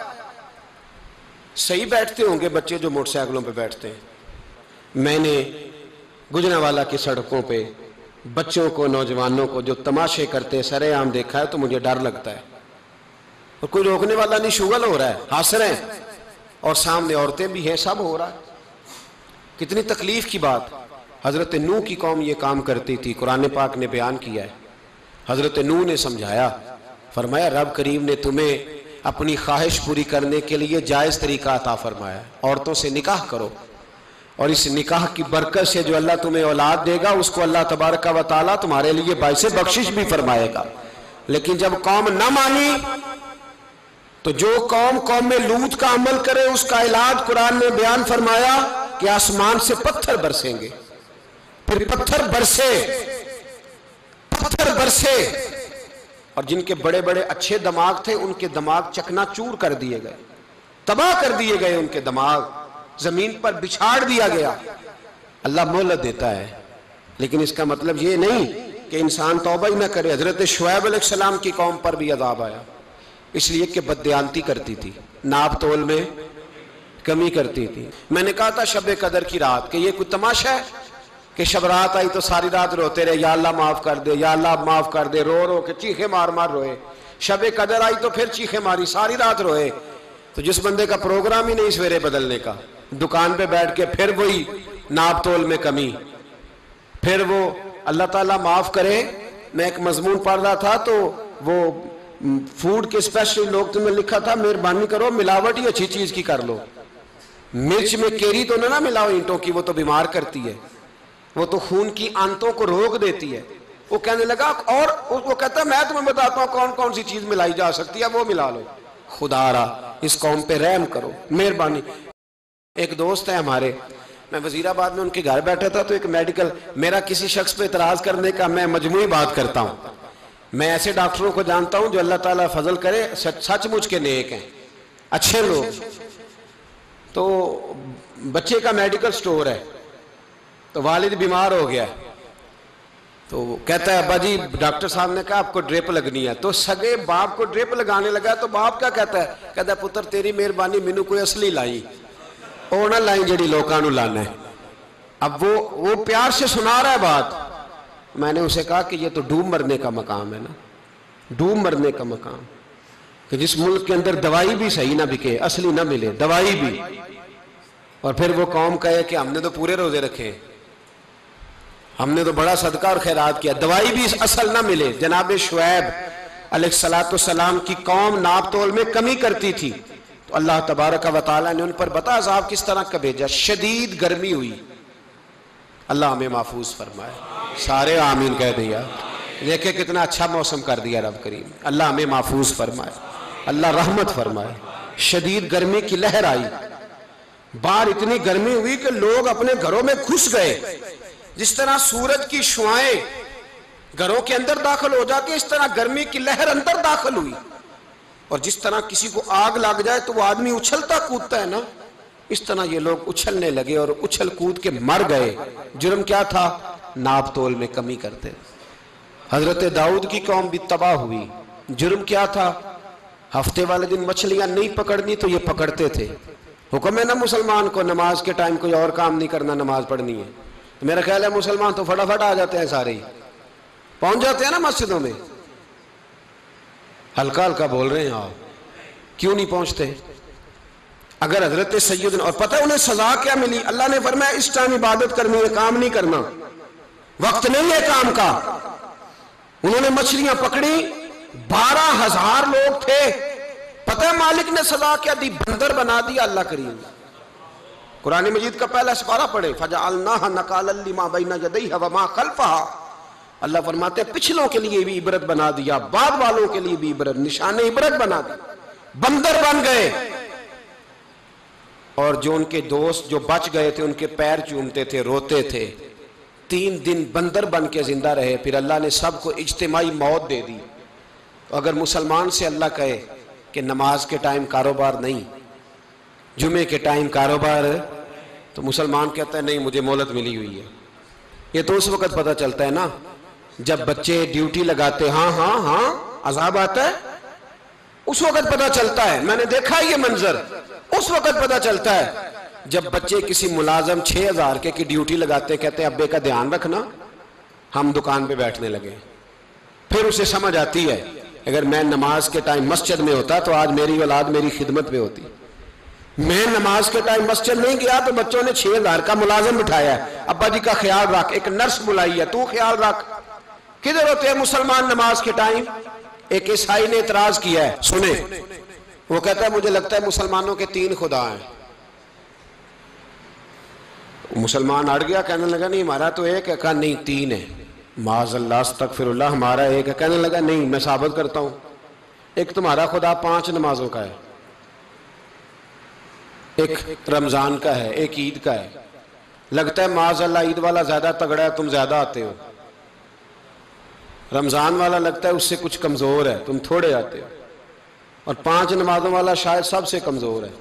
صحیح بیٹھتے ہوں گے بچے جو موٹر سائیکلوں پہ بیٹھتے ہیں، میں نے گجرانوالہ کی سڑکوں پہ بچوں کو، نوجوانوں کو جو تماشے کرتے سرے عام دیکھا ہے تو مجھے ڈر لگتا ہے، اور کوئی روکنے والا نہیں، شغل ہو رہا ہے، ہنس رہے ہیں، اور سامنے عورتیں بھی ہیں، سب ہو رہا ہے۔ کتنی تکلیف کی بات۔ حضرت نوح کی قوم یہ کام کرتی تھی، قرآن پاک نے بیان کیا ہے۔ حضرت نوح نے سمجھایا، فرمایا رب کریم نے تمہیں اپنی خواہش پوری کرنے کے لیے جائز طریقہ عطا فرمایا، عورتوں سے نکاح کرو، اور اس نکاح کی برکت سے جو اللہ تمہیں اولاد دے گا اس کو اللہ تبارک و تعالیٰ تمہارے لیے باعث بخشش بھی فرمائے گا۔ لیکن جب قوم نہ مانی تو جو قوم لوط کا عمل کرے اس کا علاج قرآن نے بیان فرمایا کہ آسمان سے پتھر برسیں گے، پھر پتھر برسے، اور جن کے بڑے بڑے اچھے دماغ تھے ان کے دماغ چکنا چور کر دیے گئے، تباہ کر دیے گئے، ان کے دماغ زمین پر بچھاڑ دیا گیا۔ اللہ مہلت دیتا ہے، لیکن اس کا مطلب یہ نہیں کہ انسان توبہ ہی نہ کرے۔ حضرت شعیب علیہ السلام کی قوم پر بھی عذاب آیا، اس لیے کہ بددیانتی کرتی تھی، ناپ تول میں کمی کرتی تھی۔ میں نے کہا تھا شب قدر کی رات کہ یہ کوئی تماشا ہے کہ شب رات آئی تو ساری رات روتے رہے، یا اللہ معاف کر دے، یا اللہ معاف کر دے، رو رو کے چیخے مار مار روئے۔ شب قدر آئی تو پھر چیخے ماری، ساری رات روئے۔ تو جس بندے کا پروگرام ہی نہیں سویرے بدلنے کا، دکان پہ بیٹھ کے پھر وہی ناپ تول میں کمی، پھر وہ اللہ تعالیٰ معاف کرے۔ میں ایک مضمون پڑھ رہا تھا تو وہ فوڈ کے اسپیشل لوگ تمہیں لکھا تھا مہربانی کرو ملاوٹ ہی اچھی چیز کی کر لو، مرچ میں کیری تو نہ ملاؤ اینٹوں کی، وہ تو بیمار کرتی ہے، وہ تو خون کی آنتوں کو روک دیتی ہے۔ وہ کہنے لگا، اور وہ کہتا ہے میں تمہیں بتاتا ہوں کون کون سی چیز ملائی جا سکتی ہے، وہ ملا لو۔ خدا را اس قوم پہ رحم کرو، مہربانی۔ ایک دوست ہے ہمارے، میں وزیر آباد میں ان کے گھر بیٹھا تھا تو ایک میڈیکل، میرا کسی شخص پہ اعتراض کرنے کا میں مجموعی بات کرتا ہوں۔ میں ایسے ڈاکٹروں کو جانتا ہوں جو اللہ تعالیٰ فضل کرے سچ مچ کے نیک ہیں، اچھے لوگ۔ تو بچے کا میڈیکل سٹور ہے، تو والد بیمار ہو گیا، تو کہتا ہے ابا جی ڈاکٹر صاحب نے کہا آپ کو ڈرپ لگنی ہے، تو سگے باپ کو ڈرپ لگانے لگا، تو باپ کیا کہتا ہے پتر تیری مہربانی مینوں کوئی اصلی لائی، اور نہ لائیں جڑی لوکاں نوں لانا ہے۔ اب وہ پیار سے سنا رہا ہے بات۔ میں نے اسے کہا کہ یہ تو ڈوب مرنے کا مقام ہے نا، ڈوب مرنے کا مقام، کہ جس ملک کے اندر دوائی بھی صحیح نہ بکے، اصلی نہ ملے دوائی بھی، اور پھر وہ قوم کہے کہ ہم نے تو پورے روزے رکھے۔ ہم نے تو بڑا صدقہ اور خیرات کیا، دوائی بھی اصل نہ ملے۔ جناب شعیب علیہ السلام کی قوم ناپ تول میں کمی کرتی تھی، تو اللہ تبارک و تعالیٰ نے ان پر بتا عذاب کس طرح کا بھیجا، شدید گرمی ہوئی۔ اللہ ہمیں محفوظ فرمائے، سارے آمین کہہ دیا۔ دیکھیں کتنا اچھا موسم کر دیا رب کریم، اللہ ہمیں محفوظ فرمائے، اللہ رحمت فرمائے۔ شدید گرمی کی لہر آئی، باہر اتنی گرمی ہوئی کہ لوگ اپنے گھروں میں گھس گئے۔ جس طرح سورج کی شعائیں گھروں کے اندر داخل ہو جاتی ہے، اس طرح گرمی کی لہر اندر داخل ہوئی، اور جس طرح کسی کو آگ لگ جائے تو وہ آدمی اچھلتا کودتا ہے نا، اس طرح یہ لوگ اچھلنے لگے اور اچھل کود کے مر گئے۔ جرم کیا تھا؟ ناپ تول میں کمی کرتے۔ حضرت داؤد کی قوم بھی تباہ ہوئی، جرم کیا تھا؟ ہفتے والے دن مچھلیاں نہیں پکڑنی تو یہ پکڑتے تھے۔ حکم ہے نا مسلمان کو نماز کے ٹائم کوئی اور کام نہیں کرنا، نماز پڑھنی ہے۔ تو میرا خیال ہے مسلمان تو فٹافٹ آ جاتے ہیں، سارے ہی پہنچ جاتے ہیں نا مسجدوں میں۔ ہلکا ہلکا بول رہے ہیں آپ، کیوں نہیں پہنچتے؟ اگر حضرت سیدنا، اور پتہ انہیں سزا کیا ملی؟ اللہ نے فرمایا اس ٹائم عبادت کرنی ہے، کام نہیں کرنا، وقت نہیں ہے کام کا۔ انہوں نے مچھلیاں پکڑی، 12,000 لوگ تھے، پتہ مالک نے سزا کیا دی؟ بندر بنا دیا اللہ کریم۔ قرآن مجید کا پہلا سپارہ پڑھے، فَجَعَلْنَاهَا نَكَالًا لِمَا بَيْنَ يَدَيْهَا وَمَا خَلْفَهَا۔ اللہ فرماتے ہیں پچھلوں کے لیے بھی عبرت بنا دیا، بعد والوں کے لیے بھی عبرت، نشان عبرت بنا دیا۔ بندر بن گئے، اور جو ان کے دوست جو بچ گئے تھے ان کے پیر چومتے تھے، روتے تھے۔ 3 دن بندر بن کے زندہ رہے، پھر اللہ نے سب کو اجتماعی موت دے دی۔ اگر مسلمان سے اللہ کہے کہ نماز کے ٹائم کاروبار نہیں، جمعے کے ٹائم کاروبار، تو مسلمان کہتا ہے نہیں مجھے مہلت ملی ہوئی ہے۔ یہ تو اس وقت پتہ چلتا ہے نا جب بچے ڈیوٹی لگاتے، ہاں ہاں ہاں عذاب آتا ہے، اس وقت پتہ چلتا ہے۔ میں نے دیکھا یہ منظر، اس وقت پتہ چلتا ہے جب بچے کسی ملازم 6,000 کی ڈیوٹی لگاتے، کہتے ہیں ابے کا دھیان رکھنا، ہم دکان پہ بیٹھنے لگے۔ پھر اسے سمجھ آتی ہے اگر میں نماز کے ٹائم مسجد میں ہوتا تو آج میری اولاد میری خدمت میں ہوتی۔ میں نماز کے ٹائم مسجد نہیں گیا تو بچوں نے 6,000 کا ملازم بٹھایا ہے، ابا جی کا خیال رکھ، ایک نرس بلائی ہے، تو خیال رکھ۔ کدھر ہوتے ہیں مسلمان نماز کے ٹائم؟ ایک عیسائی نے اعتراض کیا ہے، سنیں، وہ کہتا ہے مجھے لگتا ہے مسلمانوں کے 3 خدا ہیں۔ مسلمان اڑ گیا، کہنے لگا نہیں ہمارا تو ایک ہے، کہا نہیں 3 ہے، معاذ اللہ استغفر اللہ، ہمارا ایک ہے۔ کہنے لگا نہیں میں ثابت کرتا ہوں، ایک تمہارا خدا 5 نمازوں کا ہے، ایک رمضان کا ہے، ایک عید کا ہے۔ لگتا ہے معاذ اللہ عید والا زیادہ تگڑا ہے، تم زیادہ آتے ہو۔ رمضان والا لگتا ہے اس سے کچھ کمزور ہے، تم تھوڑے آتے ہو۔ اور 5 نمازوں والا شاید سب سے کمزور ہے۔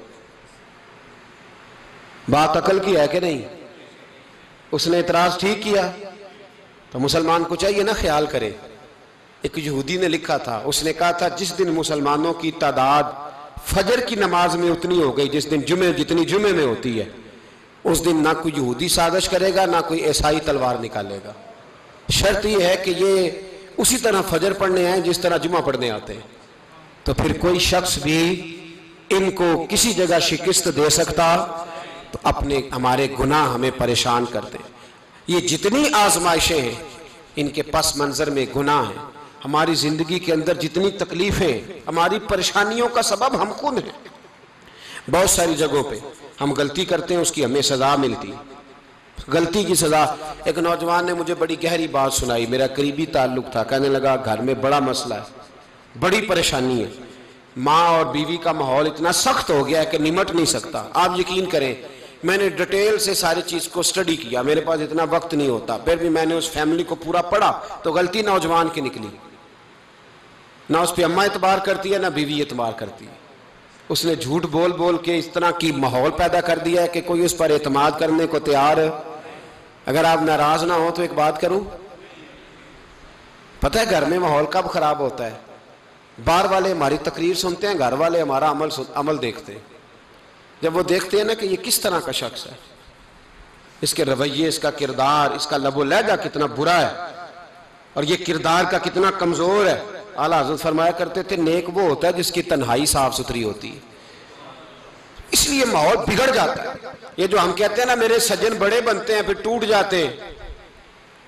بات عقل کی ہے کہ نہیں؟ اس نے اعتراض ٹھیک کیا، تو مسلمان کو چاہیے نا خیال کرے۔ ایک یہودی نے لکھا تھا، اس نے کہا تھا جس دن مسلمانوں کی تعداد فجر کی نماز میں اتنی ہو گئی جس دن جتنی جمعے میں ہوتی ہے، اس دن نہ کوئی یہودی سازش کرے گا نہ کوئی عیسائی تلوار نکالے گا۔ شرط یہ ہے کہ یہ اسی طرح فجر پڑھنے آئیں جس طرح جمعہ پڑھنے آتے ہیں، تو پھر کوئی شخص بھی ان کو کسی جگہ شکست دے سکتا تو ہمارے گناہ ہمیں پریشان کرتے ہیں۔ یہ جتنی آزمائشیں ہیں ان کے پس منظر میں گناہ ہیں۔ ہماری زندگی کے اندر جتنی تکلیفیں، ہماری پریشانیوں کا سبب ہم خود ہیں۔ بہت ساری جگہوں پہ ہم غلطی کرتے ہیں، اس کی ہمیں سزا ملتی ہے، غلطی کی سزا۔ ایک نوجوان نے مجھے بڑی گہری بات سنائی، میرا قریبی تعلق تھا، کہنے لگا گھر میں بڑا مسئلہ ہے، بڑی پریشانی ہے، ماں اور بیوی کا ماحول اتنا سخت ہو گیا ہے کہ نمٹ نہیں سکتا۔ آپ یقین کریں میں نے ڈیٹیل سے ساری چیز کو سٹڈی کیا، میرے پاس اتنا وقت نہیں ہوتا، پھر بھی میں نے اس فیملی کو پورا پڑھا تو غلطی نوجوان کی نکلی۔ نہ اس پہ اماں اعتبار کرتی ہے نہ بیوی اعتبار کرتی ہے۔ اس نے جھوٹ بول بول کے اس طرح کی ماحول پیدا کر دیا ہے کہ کوئی اس پر اعتماد کرنے کو تیار ہے۔ اگر آپ ناراض نہ ہو تو ایک بات کروں، پتہ ہے گھر میں ماحول کب خراب ہوتا ہے؟ باہر والے ہماری تقریر سنتے ہیں، گھر والے ہمارا عمل دیکھتے ہیں۔ جب وہ دیکھتے ہیں نا کہ یہ کس طرح کا شخص ہے، اس کے رویے، اس کا کردار، اس کا لب و لہجہ کتنا برا ہے اور یہ کردار کا کتنا کمزور ہے۔ اعلیٰ حضرت فرمایا کرتے تھے نیک وہ ہوتا ہے جس کی تنہائی صاف ستھری ہوتی ہے، اس لیے ماحول بگڑ جاتا ہے۔ یہ جو ہم کہتے ہیں نا میرے سجن بڑے بنتے ہیں پھر ٹوٹ جاتے ہیں،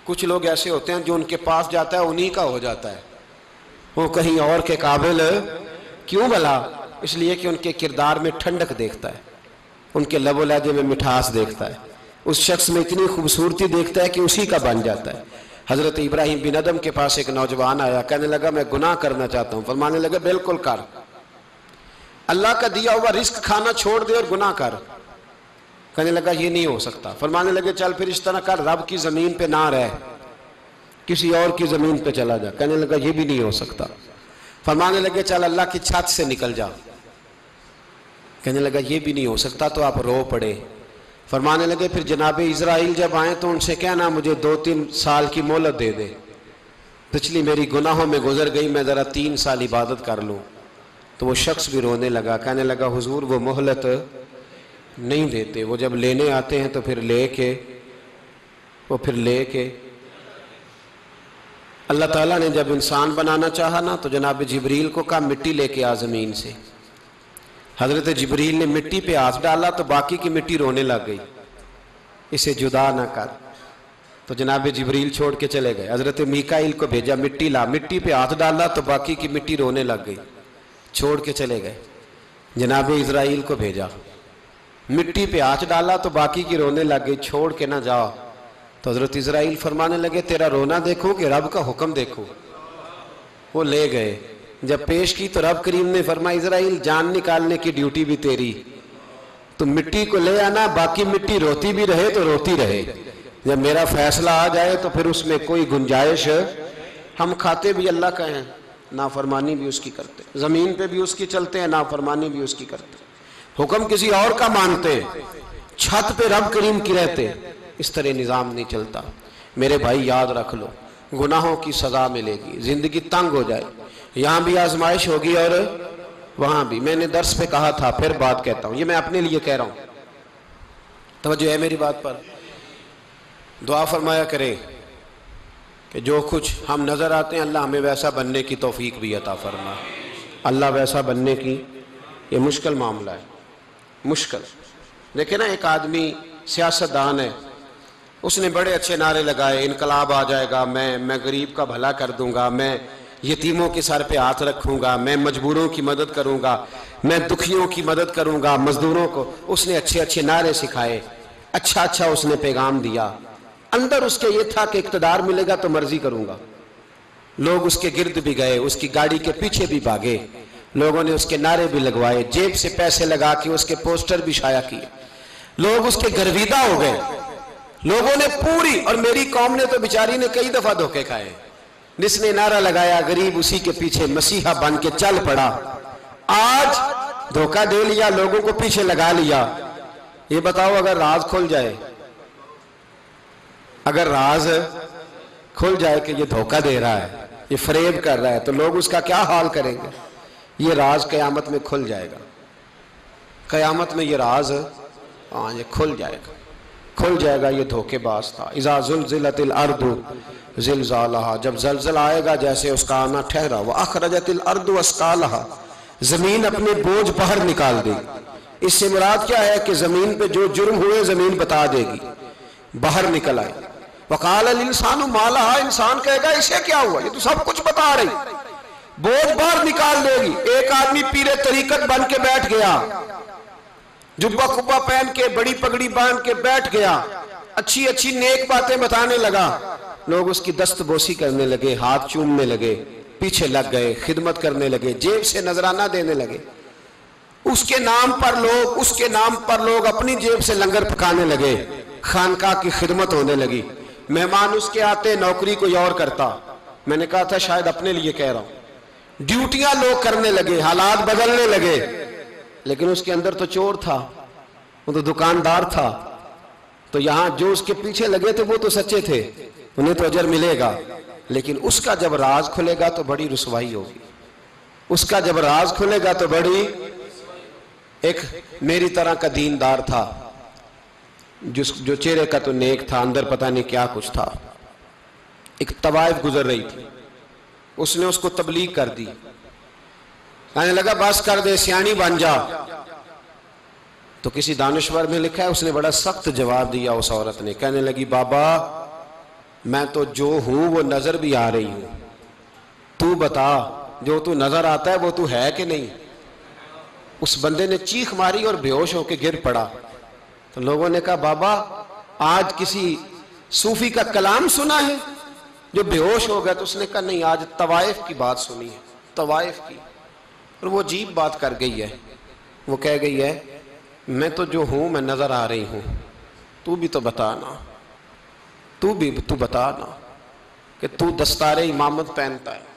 کچھ لوگ ایسے ہوتے ہیں جو ان کے پاس جاتا ہے انہی کا ہو جاتا ہے، وہ کہیں اور کے قابل کیوں بھلا؟ اس لیے کہ ان کے کردار میں ٹھنڈک دیکھتا ہے، ان کے لب و لہجے میں مٹھاس دیکھتا ہے، اس شخص میں اتنی خوبصورتی دیکھتا ہے کہ اسی کا بن جاتا ہے۔ حضرت ابراہیم بن ادم کے پاس ایک نوجوان آیا، کہنے لگا میں گناہ کرنا چاہتا ہوں۔ فرمانے لگا بالکل کر، اللہ کا دیا ہوا رزق کھانا چھوڑ دے اور گناہ کر۔ کہنے لگا یہ نہیں ہو سکتا۔ فرمانے لگے چل پھر اس طرح کر، رب کی زمین پہ نہ رہ، کسی اور کی زمین پہ چلا جا۔ کہنے لگا یہ بھی نہیں ہو سکتا۔ فرمانے لگے چل اللہ کی چھت سے نکل جا۔ کہنے لگا یہ بھی نہیں ہو سکتا، تو آپ رو پڑے۔ فرمانے لگے پھر جناب اسرائیل جب آئیں تو ان سے کہنا مجھے 2-3 سال کی مہلت دے دے، پچھلی میری گناہوں میں گزر گئی، میں ذرا 3 سال عبادت کر لوں۔ تو وہ شخص بھی رونے لگا، کہنے لگا حضور وہ مہلت نہیں دیتے، وہ جب لینے آتے ہیں تو پھر لے کے اللہ تعالیٰ نے جب انسان بنانا چاہا نا تو جناب جبریل کو کہا مٹی لے کے آ زمین سے۔ حضرت جبریل نے مٹی پہ ہاتھ ڈالا تو باقی کی مٹی رونے لگ گئی، اسے جدا نہ کر۔ تو جناب جبریل چھوڑ کے چلے گئے۔ حضرت میکائیل کو بھیجا مٹی لا، مٹی پہ ہاتھ ڈالا تو باقی کی مٹی رونے لگ گئی، چھوڑ کے چلے گئے۔ جناب اسرائیل کو بھیجا، مٹی پہ ہاتھ ڈالا تو باقی کی رونے لگ گئی، چھوڑ کے نہ جاؤ۔ تو حضرت اسرائیل فرمانے لگے تیرا رونا دیکھو کہ رب کا حکم دیکھو۔ وہ لے گئے، جب پیش کی تو رب کریم نے فرمایا اسرائیل جان نکالنے کی ڈیوٹی بھی تیری، تو مٹی کو لے آنا، باقی مٹی روتی بھی رہے تو روتی رہے، جب میرا فیصلہ آ جائے تو پھر اس میں کوئی گنجائش، ہم کھاتے بھی اللہ کا ہیں، نافرمانی بھی اس کی کرتے، زمین پہ بھی اس کی چلتے ہیں، نافرمانی بھی اس کی کرتے، حکم کسی اور کا مانتے، چھت پہ رب کریم کی رہتے۔ اس طرح نظام نہیں چلتا۔ میرے بھائی یاد رکھ لو، گناہوں کی سزا ملے گی، زندگی تنگ ہو جائے، یہاں بھی آزمائش ہوگی اور وہاں بھی۔ میں نے درس پہ کہا تھا، پھر بات کہتا ہوں، یہ میں اپنے لیے کہہ رہا ہوں، توجہ ہے میری بات پر۔ دعا فرمایا کرے کہ جو کچھ ہم نظر آتے ہیں اللہ ہمیں ویسا بننے کی توفیق بھی عطا فرمائے۔ اللہ ویسا بننے کی، یہ مشکل معاملہ ہے، مشکل۔ دیکھیں نا ایک آدمی سیاستدان ہے، اس نے بڑے اچھے نعرے لگائے، انقلاب آ جائے گا، میں غریب کا بھلا کر دوں گا، میں یتیموں کے سر پہ ہاتھ رکھوں گا، میں مجبوروں کی مدد کروں گا، میں دکھیوں کی مدد کروں گا، مزدوروں کو۔ اس نے اچھے اچھے نعرے سکھائے، اچھا اس نے پیغام دیا، اندر اس کے یہ تھا کہ اقتدار ملے گا تو مرضی کروں گا۔ لوگ اس کے گرد بھی گئے، اس کی گاڑی کے پیچھے بھی بھاگے، لوگوں نے اس کے نعرے بھی لگوائے، جیب سے پیسے لگا کے اس کے پوسٹر بھی شائع کیے، لوگ اس کے گرویدہ ہو گئے، لوگوں نے پوری، اور میری قوم نے تو بیچاری نے کئی دفعہ دھوکے کھائے، جس نے نعرہ لگایا غریب اسی کے پیچھے مسیحا بن کے چل پڑا۔ آج دھوکہ دے لیا، لوگوں کو پیچھے لگا لیا۔ یہ بتاؤ اگر راز کھل جائے، اگر راز کھل جائے کہ یہ دھوکہ دے رہا ہے، یہ فریب کر رہا ہے، تو لوگ اس کا کیا حال کریں گے؟ یہ راز قیامت میں کھل جائے گا، قیامت میں یہ راز یہ کھل جائے گا، یہ دھوکے باز تھا۔ اذا زلزلت الارض زلزالہا، جب زلزلہ آئے گا جیسے اس کا آنا ٹھہرا، واخرجت الارض اثقالہا، زمین اپنے بوجھ باہر نکال دے گی۔ اس سے مراد کیا ہے کہ زمین پہ جو جرم ہوئے زمین بتا دے گی، باہر نکل آئے۔ وقال الانسان ما لہا، انسان کہے گا اسے کیا ہوا، یہ تو سب کچھ بتا رہی، بوجھ باہر نکال دے گی۔ ایک آدمی پیر طریقت بن کے بیٹھ گیا، جبہ کبہ پہن کے، بڑی پگڑی باندھ کے بیٹھ گیا، اچھی اچھی نیک باتیں بتانے لگا، لوگ اس کی دست بوسی کرنے لگے، ہاتھ چومنے لگے، پیچھے لگ گئے، خدمت کرنے لگے، جیب سے نذرانہ دینے لگے، اس کے نام پر لوگ اپنی جیب سے لنگر پکانے لگے، خانقاہ کی خدمت ہونے لگی، مہمان اس کے آتے، نوکری کوئی اور کرتا۔ میں نے کہا تھا شاید اپنے لیے کہہ رہا ہوں، ڈیوٹیاں لوگ کرنے لگے، حالات بدلنے لگے، لیکن اس کے اندر تو چور تھا، وہ تو دکاندار تھا، تو یہاں جو اس کے پیچھے لگے تھے وہ تو سچے تھے، انہیں تو اجر ملے گا، لیکن اس کا جب راز کھلے گا تو بڑی رسوائی ہوگی، اس کا جب راز کھلے گا تو بڑی۔ ایک میری طرح کا دیندار تھا، جو چہرے کا تو نیک تھا، اندر پتہ نہیں کیا کچھ تھا۔ ایک طوائف گزر رہی تھی، اس نے اس کو تبلیغ کر دی، کہنے لگا بس کر دے، سیانی بن جا۔ تو کسی دانشور میں لکھا ہے اس نے بڑا سخت جواب دیا، اس عورت نے کہنے لگی بابا میں تو جو ہوں وہ نظر بھی آ رہی ہوں، تو بتا جو تو نظر آتا ہے وہ تو ہے کہ نہیں؟ اس بندے نے چیخ ماری اور بے ہوش ہو کے گر پڑا۔ تو لوگوں نے کہا بابا آج کسی صوفی کا کلام سنا ہے جو بے ہوش ہو گیا؟ تو اس نے کہا نہیں، آج طوائف کی بات سنی ہے، طوائف کی۔ اور وہ عجیب بات کر گئی ہے، وہ کہہ گئی ہے میں تو جو ہوں میں نظر آ رہی ہوں، تو بھی تو بتانا، تو بتانا کہ تو دستار امامت پہنتا ہے،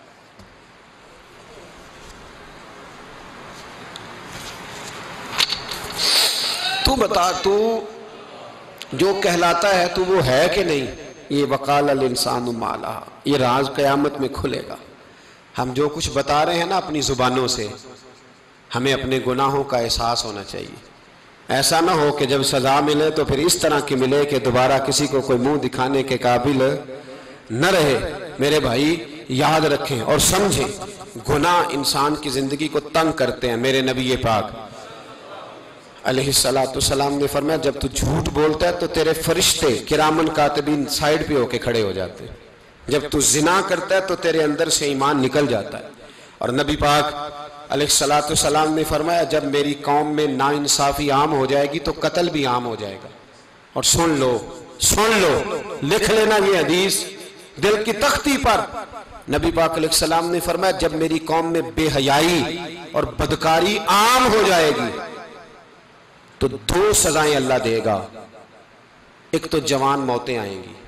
تو بتا تو جو کہلاتا ہے تو وہ ہے کہ نہیں؟ یہ وقال الانسان ما لہا، یہ راز قیامت میں کھلے گا۔ ہم جو کچھ بتا رہے ہیں نا اپنی زبانوں سے، ہمیں اپنے گناہوں کا احساس ہونا چاہیے۔ ایسا نہ ہو کہ جب سزا ملے تو پھر اس طرح کی ملے کہ دوبارہ کسی کو کوئی منہ دکھانے کے قابل نہ رہے۔ میرے بھائی یاد رکھیں اور سمجھیں، گناہ انسان کی زندگی کو تنگ کرتے ہیں۔ میرے نبی پاک علیہ السلام نے فرمایا جب تو جھوٹ بولتا ہے تو تیرے فرشتے کرامن کاتبین سائیڈ پہ ہو کے کھڑے ہو جاتے ہیں، جب تو زنا کرتا ہے تو تیرے اندر سے ایمان نکل جاتا ہے۔ اور نبی پاک علیہ السلام نے فرمایا جب میری قوم میں ناانصافی عام ہو جائے گی تو قتل بھی عام ہو جائے گا۔ اور سن لو لکھ لینا یہ حدیث دل کی تختی پر، نبی پاک علیہ السلام نے فرمایا جب میری قوم میں بے حیائی اور بدکاری عام ہو جائے گی تو دو سزائیں اللہ دے گا۔ ایک تو جوان موتیں آئیں گی،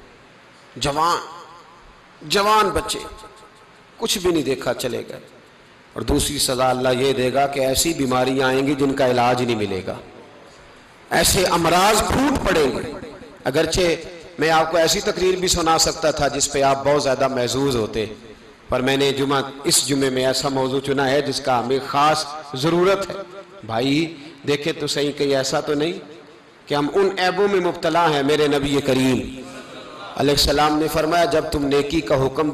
جوان بچے کچھ بھی نہیں دیکھا چلے گئے، اور دوسری سزا اللہ یہ دے گا کہ ایسی بیماریاں آئیں گی جن کا علاج نہیں ملے گا، ایسے امراض پھوٹ پڑیں گے۔ اگرچہ میں آپ کو ایسی تقریر بھی سنا سکتا تھا جس پہ آپ بہت زیادہ محظوظ ہوتے، پر میں نے اس جمعے میں ایسا موضوع چنا ہے جس کا ہمیں خاص ضرورت ہے۔ بھائی دیکھیں تو صحیح، کہیں ایسا تو نہیں کہ ہم ان عیبوں میں مبتلا ہیں۔ میرے نبی کریم علیہ السلام نے فرمایا جب تم نیکی کا حکم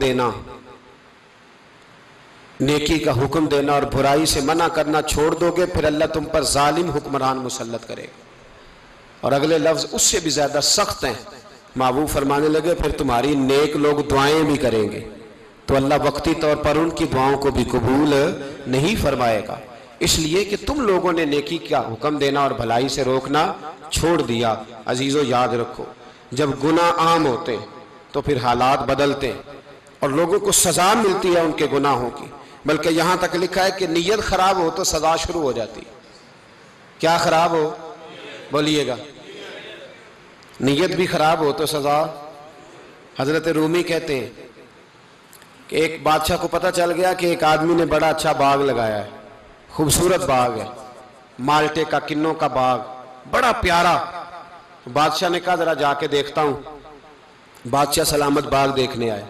دینا اور برائی سے منع کرنا چھوڑ دو گے پھر اللہ تم پر ظالم حکمران مسلط کرے گا۔ اور اگلے لفظ اس سے بھی زیادہ سخت ہیں، محبوب فرمانے لگے پھر تمہاری نیک لوگ دعائیں بھی کریں گے تو اللہ وقتی طور پر ان کی دعاؤں کو بھی قبول نہیں فرمائے گا، اس لیے کہ تم لوگوں نے نیکی کا حکم دینا اور بھلائی سے روکنا چھوڑ دیا۔ عزیزو یاد رکھو جب گناہ عام ہوتے تو پھر حالات بدلتے اور لوگوں کو سزا ملتی ہے ان کے گناہوں کی، بلکہ یہاں تک لکھا ہے کہ نیت خراب ہو تو سزا شروع ہو جاتی۔ کیا خراب ہو؟ بولیے گا۔ نیت بھی خراب ہو تو سزا۔ حضرت رومی کہتے ہیں کہ ایک بادشاہ کو پتہ چل گیا کہ ایک آدمی نے بڑا اچھا باغ لگایا ہے، خوبصورت باغ ہے، مالٹے کا کنوں کا باغ بڑا پیارا۔ بادشاہ نے کہا ذرا جا کے دیکھتا ہوں۔ بادشاہ سلامت باغ دیکھنے آئے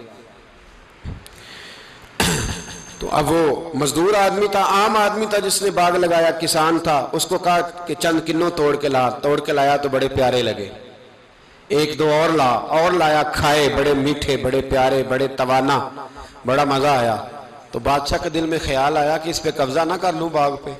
تو اب وہ مزدور آدمی تھا، عام آدمی تھا جس نے باغ لگایا، کسان تھا، اس کو کہا کہ چند کنوں توڑ کے لایا تو بڑے پیارے لگے، ایک دو اور لایا، کھائے، بڑے میٹھے، بڑے پیارے، بڑے توانا، بڑا مزہ آیا۔ تو بادشاہ کے دل میں خیال آیا کہ اس پہ قبضہ نہ کر لوں باغ پہ۔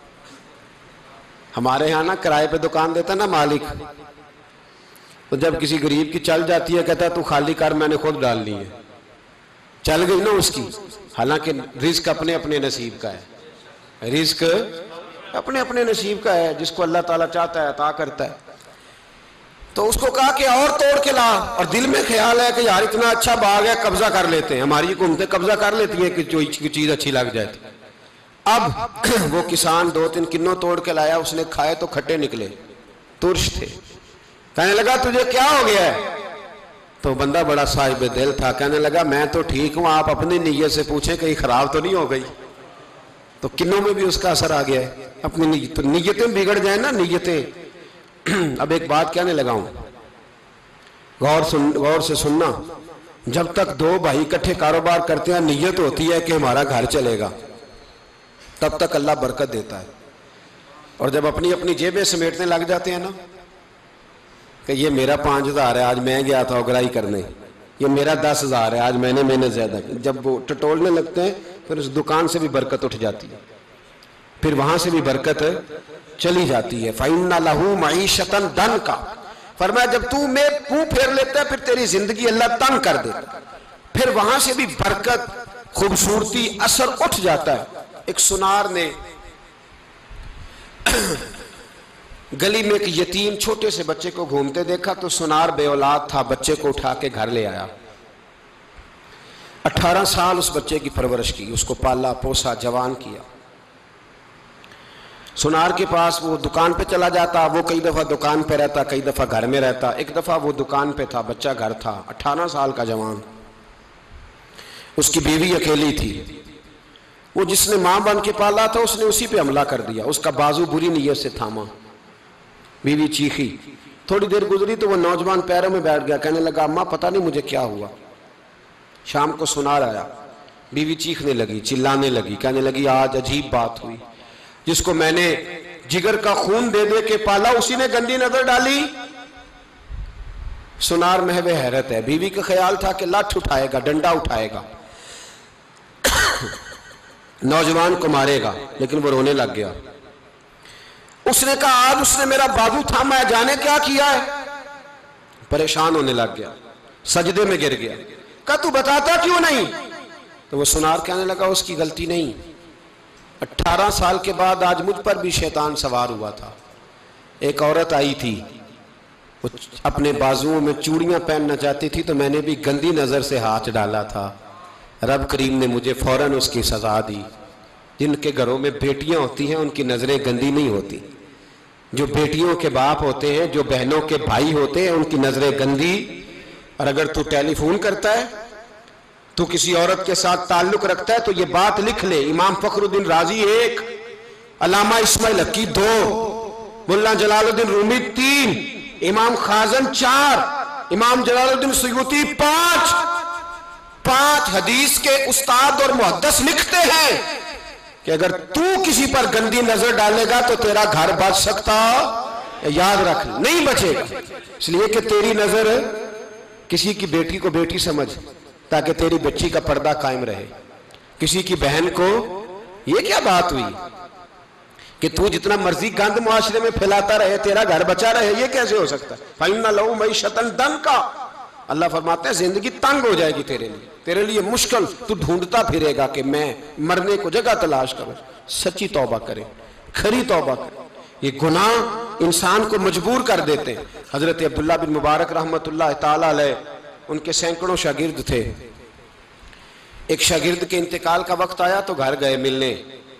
ہمارے ہاں نا کرائے پہ دکان دیتا نا مالک، تو جب کسی غریب کی چل جاتی ہے کہتا ہے تو خالی کر، میں نے خود ڈال لی ہے، چل گئی نا اس کی۔ حالانکہ رزق اپنے اپنے نصیب کا ہے، رزق اپنے اپنے نصیب کا ہے، جس کو اللہ تعالیٰ چاہتا ہے عطا کرتا ہے۔ تو اس کو کہا کہ اور توڑ کے لا، اور دل میں خیال ہے کہ یار اتنا اچھا باغ ہے قبضہ کر لیتے ہیں، ہماری حکومتیں قبضہ کر لیتی ہیں کہ جو چیز اچھی لگ جائے۔ اب وہ کسان دو تین کنوں توڑ کے لایا، اس نے کھائے تو کھٹے نکلے، ترش تھے۔ کہنے لگا تجھے کیا ہو گیا ہے؟ تو بندہ بڑا صاحب دل تھا، کہنے لگا میں تو ٹھیک ہوں، آپ اپنی نیت سے پوچھیں کہیں خراب تو نہیں ہو گئی۔ تو کنوں میں بھی اس کا اثر آ گیا ہے، اپنی نیت، تو نیتیں بگڑ جائیں نا نیتیں۔ اب ایک بات کہنے لگا ہوں، غور سے سننا، جب تک دو بھائی اکٹھے کاروبار کرتے ہیں نیت ہوتی ہے کہ ہمارا گھر چلے گا، تب تک اللہ برکت دیتا ہے۔ اور جب اپنی اپنی جیبیں سمیٹنے لگ جاتے ہیں نا کہ یہ میرا 5000 ہے، آج میں گیا تھا اگرائی کرنے، یہ میرا 10,000 ہے، آج میں نے محنت زیادہ کی، جب وہ ٹٹولنے لگتے ہیں پھر اس دکان سے بھی برکت اٹھ جاتی ہے، پھر وہاں سے بھی برکت چلی جاتی ہے۔ فَإِنَّ لَهُ مَعِيشَةً ضَنْكَ، فرمایا جب تو میں منہ پھیر لیتا ہے پھر تیری زندگی اللہ تنگ کر دیتا، پھر وہاں سے بھی برکت، خوبصورتی، اثر اٹھ جاتا ہے۔ ایک سنار نے گلی میں ایک یتیم چھوٹے سے بچے کو گھومتے دیکھا تو سنار بے اولاد تھا، بچے کو اٹھا کے گھر لے آیا، 18 سال اس بچے کی پرورش کی، اس کو پالا پوسا جوان کیا۔ سنار کے پاس وہ دکان پہ چلا جاتا، وہ کئی دفعہ دکان پہ رہتا، کئی دفعہ گھر میں رہتا۔ ایک دفعہ وہ دکان پہ تھا، بچہ گھر تھا، 18 سال کا جوان، اس کی بیوی اکیلی تھی۔ وہ جس نے ماں بن کے پالا تھا اس نے اسی پہ حملہ کر دیا، اس کا بازو بری نیت سے تھاما، بیوی چیخی۔ تھوڑی دیر گزری تو وہ نوجوان پیروں میں بیٹھ گیا، کہنے لگا اماں پتہ نہیں مجھے کیا ہوا۔ شام کو سنار آیا، بیوی چیخنے لگی، چلانے لگی، کہنے لگی آج عجیب بات ہوئی، جس کو میں نے جگر کا خون دے دے کے پالا اسی نے گندی نظر ڈالی۔ سنار محو حیرت ہے، بیوی کا خیال تھا کہ لاٹھ اٹھائے گا، ڈنڈا اٹھائے گا، نوجوان کو مارے گا، لیکن وہ رونے لگ گیا۔ اس نے کہا آج اس نے میرا بازو تھاما ہے، جانے کیا کیا ہے، پریشان ہونے لگ گیا، سجدے میں گر گیا۔ کہا تو بتاتا کیوں نہیں؟ تو وہ سنار کہنے لگا اس کی غلطی نہیں، 18 سال کے بعد آج مجھ پر بھی شیطان سوار ہوا تھا۔ ایک عورت آئی تھی، وہ اپنے بازوؤں میں چوڑیاں پہننا چاہتی تھی تو میں نے بھی گندی نظر سے ہاتھ ڈالا تھا، رب کریم نے مجھے فوراً اس کی سزا دی۔ جن کے گھروں میں بیٹیاں ہوتی ہیں ان کی نظریں گندی نہیں ہوتی، جو بیٹیوں کے باپ ہوتے ہیں، جو بہنوں کے بھائی ہوتے ہیں، ان کی نظریں گندی۔ اور اگر تو ٹیلی فون کرتا ہے، تو کسی عورت کے ساتھ تعلق رکھتا ہے تو یہ بات لکھ لے، امام فخر الدین رازی 1، علامہ اسماعیل حقی 2، ملا جلال الدین رومی 3، امام خازن 4، امام جلال الدین سیوطی 5 حدیث کے استاد اور محدث لکھتے ہیں کہ اگر تو کسی پر گندی نظر ڈالے گا تو تیرا گھر بچ سکتا، یاد رکھ نہیں بچے گا، اس لیے کہ تیری نظر کسی کی بیٹی کو بیٹی سمجھ تاکہ تیری بچی کا پردہ قائم رہے، کسی کی بہن کو۔ یہ کیا بات ہوئی کہ تو جتنا مرضی گند معاشرے میں پھیلاتا رہے تیرا گھر بچا رہے، یہ کیسے ہو سکتا ہے؟ فَإِنَّ لَهُ مَعِيشَةً ضَنْكَ، اللہ فرماتے ہیں زندگی تنگ ہو جائے گی تیرے لیے مشکل، تو ڈھونڈتا پھرے گا کہ میں مرنے کو جگہ تلاش کروں۔ سچی توبہ کریں، کھری توبہ کریں، یہ گناہ انسان کو مجبور کر دیتے ہیں۔ حضرت عبداللہ بن مبارک رحمۃ اللہ تعالی علیہ، ان کے سینکڑوں شاگرد تھے، ایک شاگرد کے انتقال کا وقت آیا تو گھر گئے ملنے۔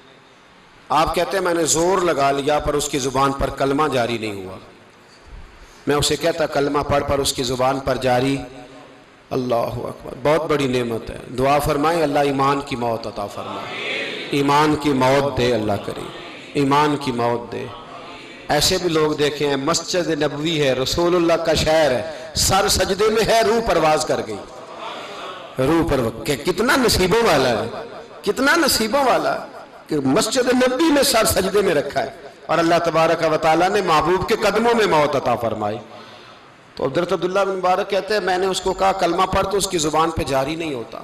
آپ کہتے ہیں میں نے زور لگا لیا پر اس کی زبان پر کلمہ جاری نہیں ہوا، میں اسے کہتا کلمہ پڑھ پر اس کی زبان پر جاری۔ اللہ اکبر، بہت بڑی نعمت ہے، دعا فرمائیں اللہ ایمان کی موت عطا فرمائے، ایمان کی موت دے اللہ کریم، ایمان کی موت دے۔ ایسے بھی لوگ دیکھے ہیں، مسجد نبوی ہے، رسول اللہ کا شہر ہے، سر سجدے میں ہے، روح پرواز کر گئی، روح پرواز، کتنا نصیبوں والا ہے، کتنا نصیبوں والا ہے کہ مسجد نبوی میں سر سجدے میں رکھا ہے، اور اللہ تبارک و تعالیٰ نے محبوب کے قدموں میں موت عطا فرمائی۔ تو حضرت عبداللہ بن مبارک کہتے ہیں میں نے اس کو کہا کلمہ پڑھ تو اس کی زبان پہ جاری نہیں ہوتا،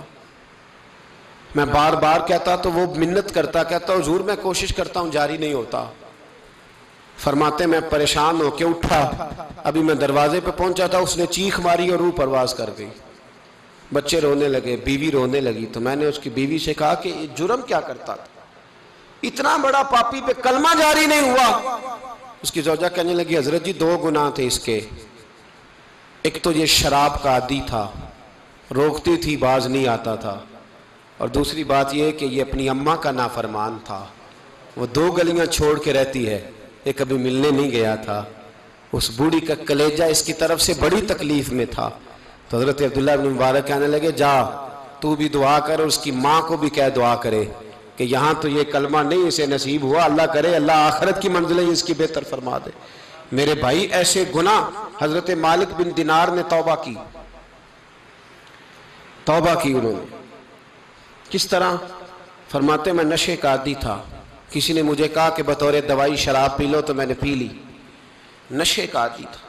میں بار بار کہتا تو وہ منت کرتا، کہتا حضور میں کوشش کرتا ہوں جاری نہیں ہوتا۔ فرماتے میں پریشان ہو کے اٹھا، ابھی میں دروازے پہ پہنچا تھا اس نے چیخ ماری اور روح پرواز کر گئی، بچے رونے لگے، بیوی رونے لگی، تو میں نے اس کی بیوی سے کہا کہ یہ جرم کیا کرتا تھا، اتنا بڑا پاپی پہ کلمہ جاری نہیں ہوا۔ اس کی زوجہ کہنے لگی حضرت جی 2 گناہ تھے اس کے، ایک تو یہ شراب کا عادی تھا، روکتی تھی باز نہیں آتا تھا، اور دوسری بات یہ کہ یہ اپنی اماں کا نافرمان تھا، وہ 2 گلیاں چھوڑ کے رہتی ہے، یہ کبھی ملنے نہیں گیا تھا، اس بوڑھی کا کلیجہ اس کی طرف سے بڑی تکلیف میں تھا۔ تو حضرت عبداللہ بن مبارک کہنے لگے جا تو بھی دعا کر اور اس کی ماں کو بھی کہہ دعا کرے کہ یہاں تو یہ کلمہ نہیں اسے نصیب ہوا، اللہ کرے اللہ آخرت کی منزلیں اس کی بہتر فرما دے۔ میرے بھائی ایسے گناہ، حضرت مالک بن دینار نے توبہ کی انہوں نے، کس طرح؟ فرماتے میں نشے کا عادی تھا، کسی نے مجھے کہا کہ بطور دوائی شراب پی لو تو میں نے پی لی، نشے کا عادی تھا،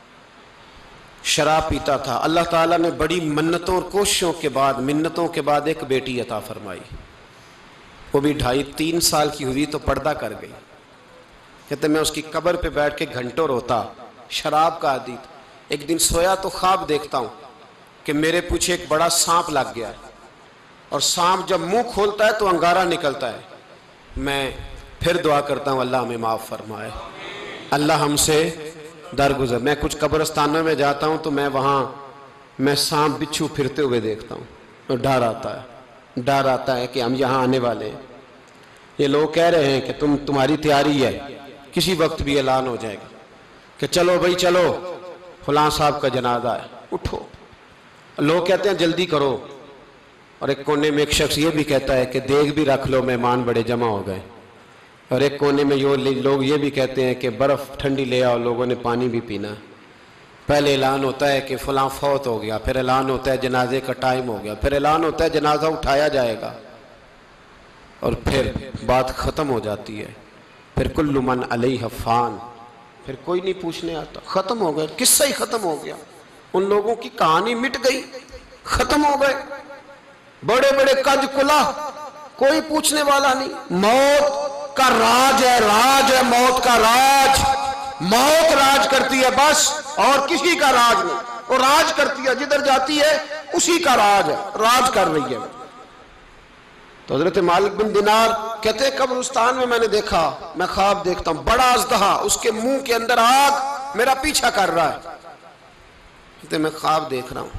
شراب پیتا تھا۔ اللہ تعالیٰ نے بڑی منتوں اور کوششوں کے بعد، منتوں کے بعد ایک بیٹی عطا فرمائی، وہ بھی 2.5-3 سال کی ہوئی تو پردہ کر گئی۔ کہتے میں اس کی قبر پہ بیٹھ کے گھنٹوں روتا شراب کا عادی تھا. ایک دن سویا تو خواب دیکھتا ہوں کہ میرے پیچھے ایک بڑا سانپ لگ گیا ہے، اور سانپ جب منہ کھولتا ہے تو انگارہ نکلتا ہے. میں پھر دعا کرتا ہوں اللہ ہمیں معاف فرمائے، اللہ ہم سے درگزر. میں کچھ قبرستانوں میں جاتا ہوں تو میں سانپ بچھو پھرتے ہوئے دیکھتا ہوں اور ڈر آتا ہے کہ ہم یہاں آنے والے ہیں. یہ لوگ کہہ رہے ہیں کہ تمہاری تیاری ہے، کسی وقت بھی اعلان ہو جائے گا کہ چلو بھائی چلو فلاں صاحب کا جنازہ ہے، اٹھو. لوگ کہتے ہیں جلدی کرو، اور ایک کونے میں ایک شخص یہ بھی کہتا ہے کہ دیگ بھی رکھ لو، مہمان بڑے جمع ہو گئے. اور ایک کونے میں لوگ یہ بھی کہتے ہیں کہ برف ٹھنڈی لے آؤ، لوگوں نے پانی بھی پینا. پہلے اعلان ہوتا ہے کہ فلاں فوت ہو گیا، پھر اعلان ہوتا ہے جنازے کا ٹائم ہو گیا، پھر اعلان ہوتا ہے جنازہ اٹھایا جائے گا، اور پھر بات ختم ہو جاتی ہے. پھر کل من علیہ فان، پھر کوئی نہیں پوچھنے آتا. ختم ہو گئے، قصہ ہی ختم ہو گیا. ان لوگوں کی کہانی مٹ گئی، ختم ہو گئے. بڑے بڑے کج کلا، کوئی پوچھنے والا نہیں. موت کا راج ہے، راج ہے موت کا راج. موت راج کرتی ہے بس، اور کسی کا راج نہیں. وہ راج کرتی ہے، جدھر جاتی ہے اسی کا راج ہے، راج کر رہی ہے. تو حضرت مالک بن دینار کہتے ہیں قبرستان میں نے دیکھا، میں خواب دیکھتا ہوں بڑا اژدہا، اس کے منہ کے اندر آگ میرا پیچھا کر رہا ہے. کہتے ہیں میں خواب دیکھ رہا ہوں.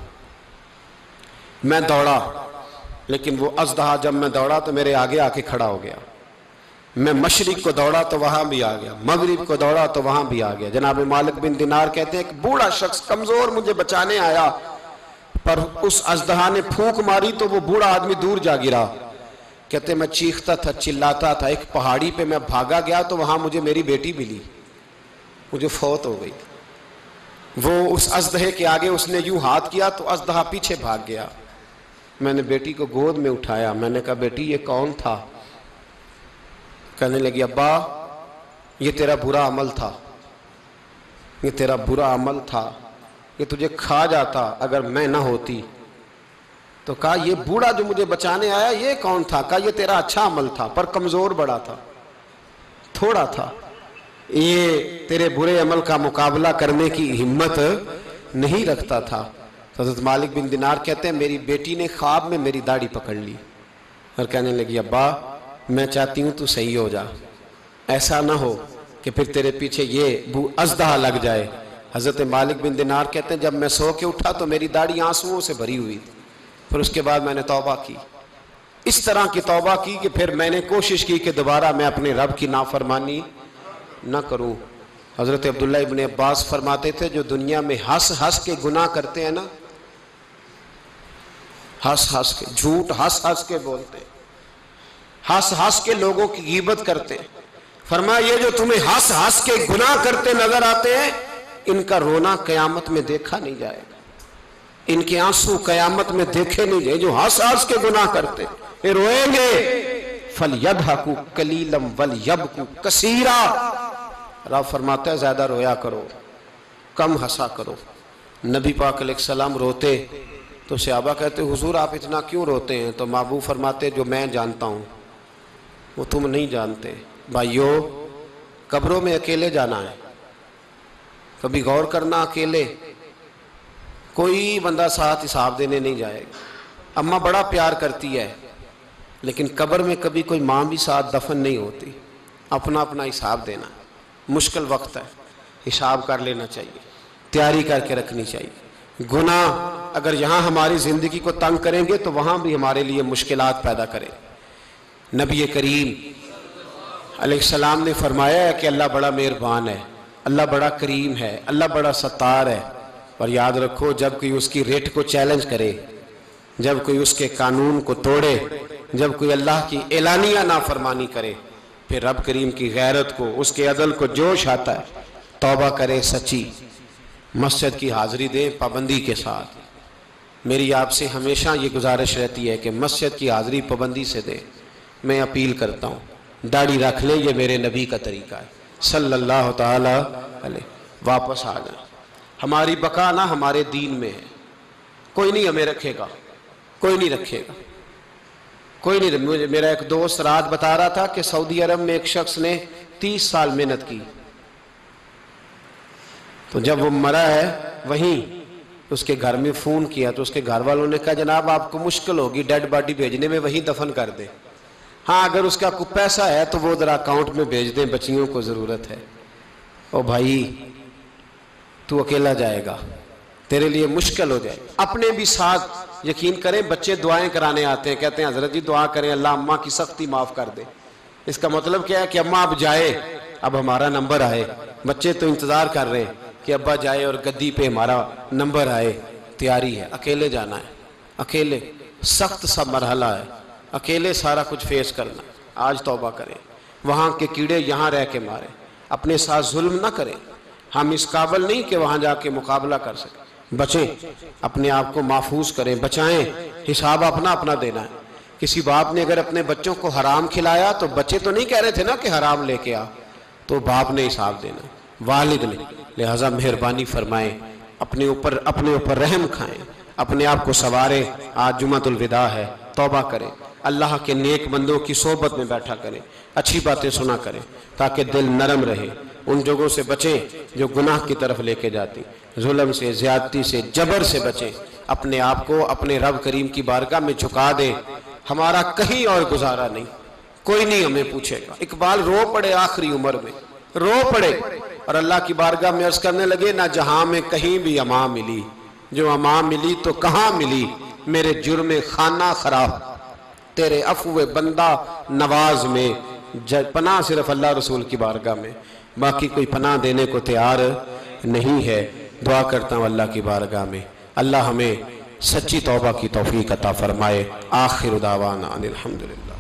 میں دوڑا، لیکن وہ اژدہا جب میں دوڑا تو میرے آگے آ کے کھڑا ہو گیا. میں مشرق کو دوڑا تو وہاں بھی آ گیا، مغرب کو دوڑا تو وہاں بھی آ گیا. جناب مالک بن دینار کہتے ہیں ایک بوڑھا شخص کمزور مجھے بچانے آیا، پر اس اژدہا نے پھونک ماری تو وہ بوڑھا آدمی دور جا گرا. کہتے میں چیختا تھا، چلاتا تھا. ایک پہاڑی پہ میں بھاگا گیا تو وہاں مجھے میری بیٹی ملی، مجھے فوت ہو گئی. وہ اس اژدہے کے آگے اس نے یوں ہاتھ کیا تو اژدہا پیچھے بھاگ گیا. میں نے بیٹی کو گود میں اٹھایا، میں نے کہا بیٹی یہ کون تھا؟ کہنے لگی ابا یہ تیرا برا عمل تھا، یہ تیرا برا عمل تھا، یہ تجھے کھا جاتا اگر میں نہ ہوتی. تو کہا یہ بوڑھا جو مجھے بچانے آیا یہ کون تھا؟ کہا یہ تیرا اچھا عمل تھا، پر کمزور بڑا تھا، تھوڑا تھا، یہ تیرے برے عمل کا مقابلہ کرنے کی ہمت نہیں رکھتا تھا. حضرت مالک بن دینار کہتے ہیں میری بیٹی نے خواب میں میری داڑھی پکڑ لی اور کہنے لگی ابا میں چاہتی ہوں تو صحیح ہو جا، ایسا نہ ہو کہ پھر تیرے پیچھے یہ اژدہا لگ جائے. حضرت مالک بن دینار کہتے ہیں جب میں سو کے اٹھا تو میری داڑھی آنسوؤں سے بھری ہوئی تھی. پھر اس کے بعد میں نے توبہ کی، اس طرح کی توبہ کی کہ پھر میں نے کوشش کی کہ دوبارہ میں اپنے رب کی نافرمانی نہ کروں. حضرت عبداللہ ابن عباس فرماتے تھے جو دنیا میں ہنس ہنس کے گناہ کرتے ہیں نا، ہنس ہنس کے جھوٹ ہنس ہنس کے بولتے ہیں، ہنس ہنس کے لوگوں کی غیبت کرتے ہیں، فرمایا یہ جو تمہیں ہنس ہنس کے گناہ کرتے نظر آتے ہیں ان کا رونا قیامت میں دیکھا نہیں جائے گا، ان کے آنسو قیامت میں دیکھے نہیں جائے. جو ہنس ہنس کے گناہ کرتے یہ روئیں گے. فَلْيَضْحَكُوا قَلِيلًا وَلْيَبْكُوا كَثِيرًا. رب فرماتا ہے زیادہ رویا کرو، کم ہنسا کرو. نبی پاک علیہ السلام روتے تو صحابہ کہتے حضور آپ اتنا کیوں روتے ہیں؟ تو محبوب فرماتے جو میں جانتا ہوں وہ تم نہیں جانتے. بھائیو قبروں میں اکیلے جانا ہے، کبھی غور کرنا اکیلے، کوئی بندہ ساتھ حساب دینے نہیں جائے گا. اماں بڑا پیار کرتی ہے لیکن قبر میں کبھی کوئی ماں بھی ساتھ دفن نہیں ہوتی. اپنا اپنا حساب دینا، مشکل وقت ہے، حساب کر لینا چاہیے، تیاری کر کے رکھنی چاہیے. گناہ اگر یہاں ہماری زندگی کو تنگ کریں گے تو وہاں بھی ہمارے لیے مشکلات پیدا کریں. نبی کریم علیہ السلام نے فرمایا ہے کہ اللہ بڑا مہربان ہے، اللہ بڑا کریم ہے، اللہ بڑا ستار ہے. اور یاد رکھو جب کوئی اس کی ریٹ کو چیلنج کرے، جب کوئی اس کے قانون کو توڑے، جب کوئی اللہ کی اعلانیہ نافرمانی کرے، پھر رب کریم کی غیرت کو، اس کے عدل کو جوش آتا ہے. توبہ کرے سچی، مسجد کی حاضری دیں پابندی کے ساتھ. میری آپ سے ہمیشہ یہ گزارش رہتی ہے کہ مسجد کی حاضری پابندی سے دیں. میں اپیل کرتا ہوں داڑھی رکھ لیں، یہ میرے نبی کا طریقہ ہے صلی اللہ تعالی علیہ. واپس آ جائیں. ہماری بقا نہ ہمارے دین میں ہے. کوئی نہیں ہمیں رکھے گا، کوئی نہیں رکھے گا، کوئی نہیں. میرا ایک دوست رات بتا رہا تھا کہ سعودی عرب میں ایک شخص نے 30 سال محنت کی، تو جب وہ مرا ہے وہیں اس کے گھر میں فون کیا تو اس کے گھر والوں نے کہا جناب آپ کو مشکل ہوگی ڈیڈ باڈی بھیجنے میں، وہیں دفن کر دیں، ہاں اگر اس کا کوئی پیسہ ہے تو وہ ذرا اکاؤنٹ میں بھیج دیں، بچیوں کو ضرورت ہے۔ او بھائی تو اکیلا جائے گا، تیرے لیے مشکل ہو جائے۔ اپنے بھی ساتھ یقین کریں، بچے دعائیں کرانے آتے ہیں، کہتے ہیں حضرت جی دعا کریں اللہ اماں کی سختی معاف کر دے۔ اس کا مطلب کیا ہے کہ اماں اب جائے، اب ہمارا نمبر آئے۔ بچے تو انتظار کر رہے ہیں کہ ابا جائے اور گدی پہ ہمارا نمبر آئے، تیاری ہے۔ اکیلے جانا ہے، اکیلے، سخت سا مرحلہ ہے، اکیلے سارا کچھ فیس کرنا۔ آج توبہ کریں، وہاں کے کیڑے یہاں رہ کے ماریں، اپنے ساتھ ظلم نہ کریں۔ ہم اس قابل نہیں کہ وہاں جا کے مقابلہ کر سکیں، بچیں، اپنے آپ کو محفوظ کریں، بچائیں، حساب اپنا اپنا دینا ہے۔ کسی باپ نے اگر اپنے بچوں کو حرام کھلایا تو بچے تو نہیں کہہ رہے تھے نا کہ حرام لے کے آ، تو باپ نے حساب دینا، والد نے۔ لہٰذا مہربانی فرمائیں، اپنے اوپر رحم کھائیں، اپنے آپ کو سنواریں۔ آج جمعۃ الوداع ہے، توبہ کریں، اللہ کے نیک بندوں کی صحبت میں بیٹھا کریں، اچھی باتیں سنا کریں تاکہ دل نرم رہے۔ ان جگہوں سے بچیں جو گناہ کی طرف لے کے جاتی، ظلم سے، زیادتی سے، جبر سے بچیں۔ اپنے آپ کو اپنے رب کریم کی بارگاہ میں جھکا دیں۔ ہمارا کہیں اور گزارا نہیں، کوئی نہیں ہمیں پوچھے گا۔ اقبال رو پڑے آخری عمر میں، رو پڑے اور اللہ کی بارگاہ میں عرض کرنے لگے نہ جہاں میں کہیں بھی امان ملی، جو امان ملی تو کہاں ملی، میرے جرم خانہ خراب تیرے عفو بندہ نواز میں۔ پناہ صرف اللہ رسول کی بارگاہ میں، باقی کوئی پناہ دینے کو تیار نہیں ہے۔ دعا کرتا ہوں اللہ کی بارگاہ میں اللہ ہمیں سچی توبہ کی توفیق عطا فرمائے۔ آخر دعوانا ان الحمدللہ۔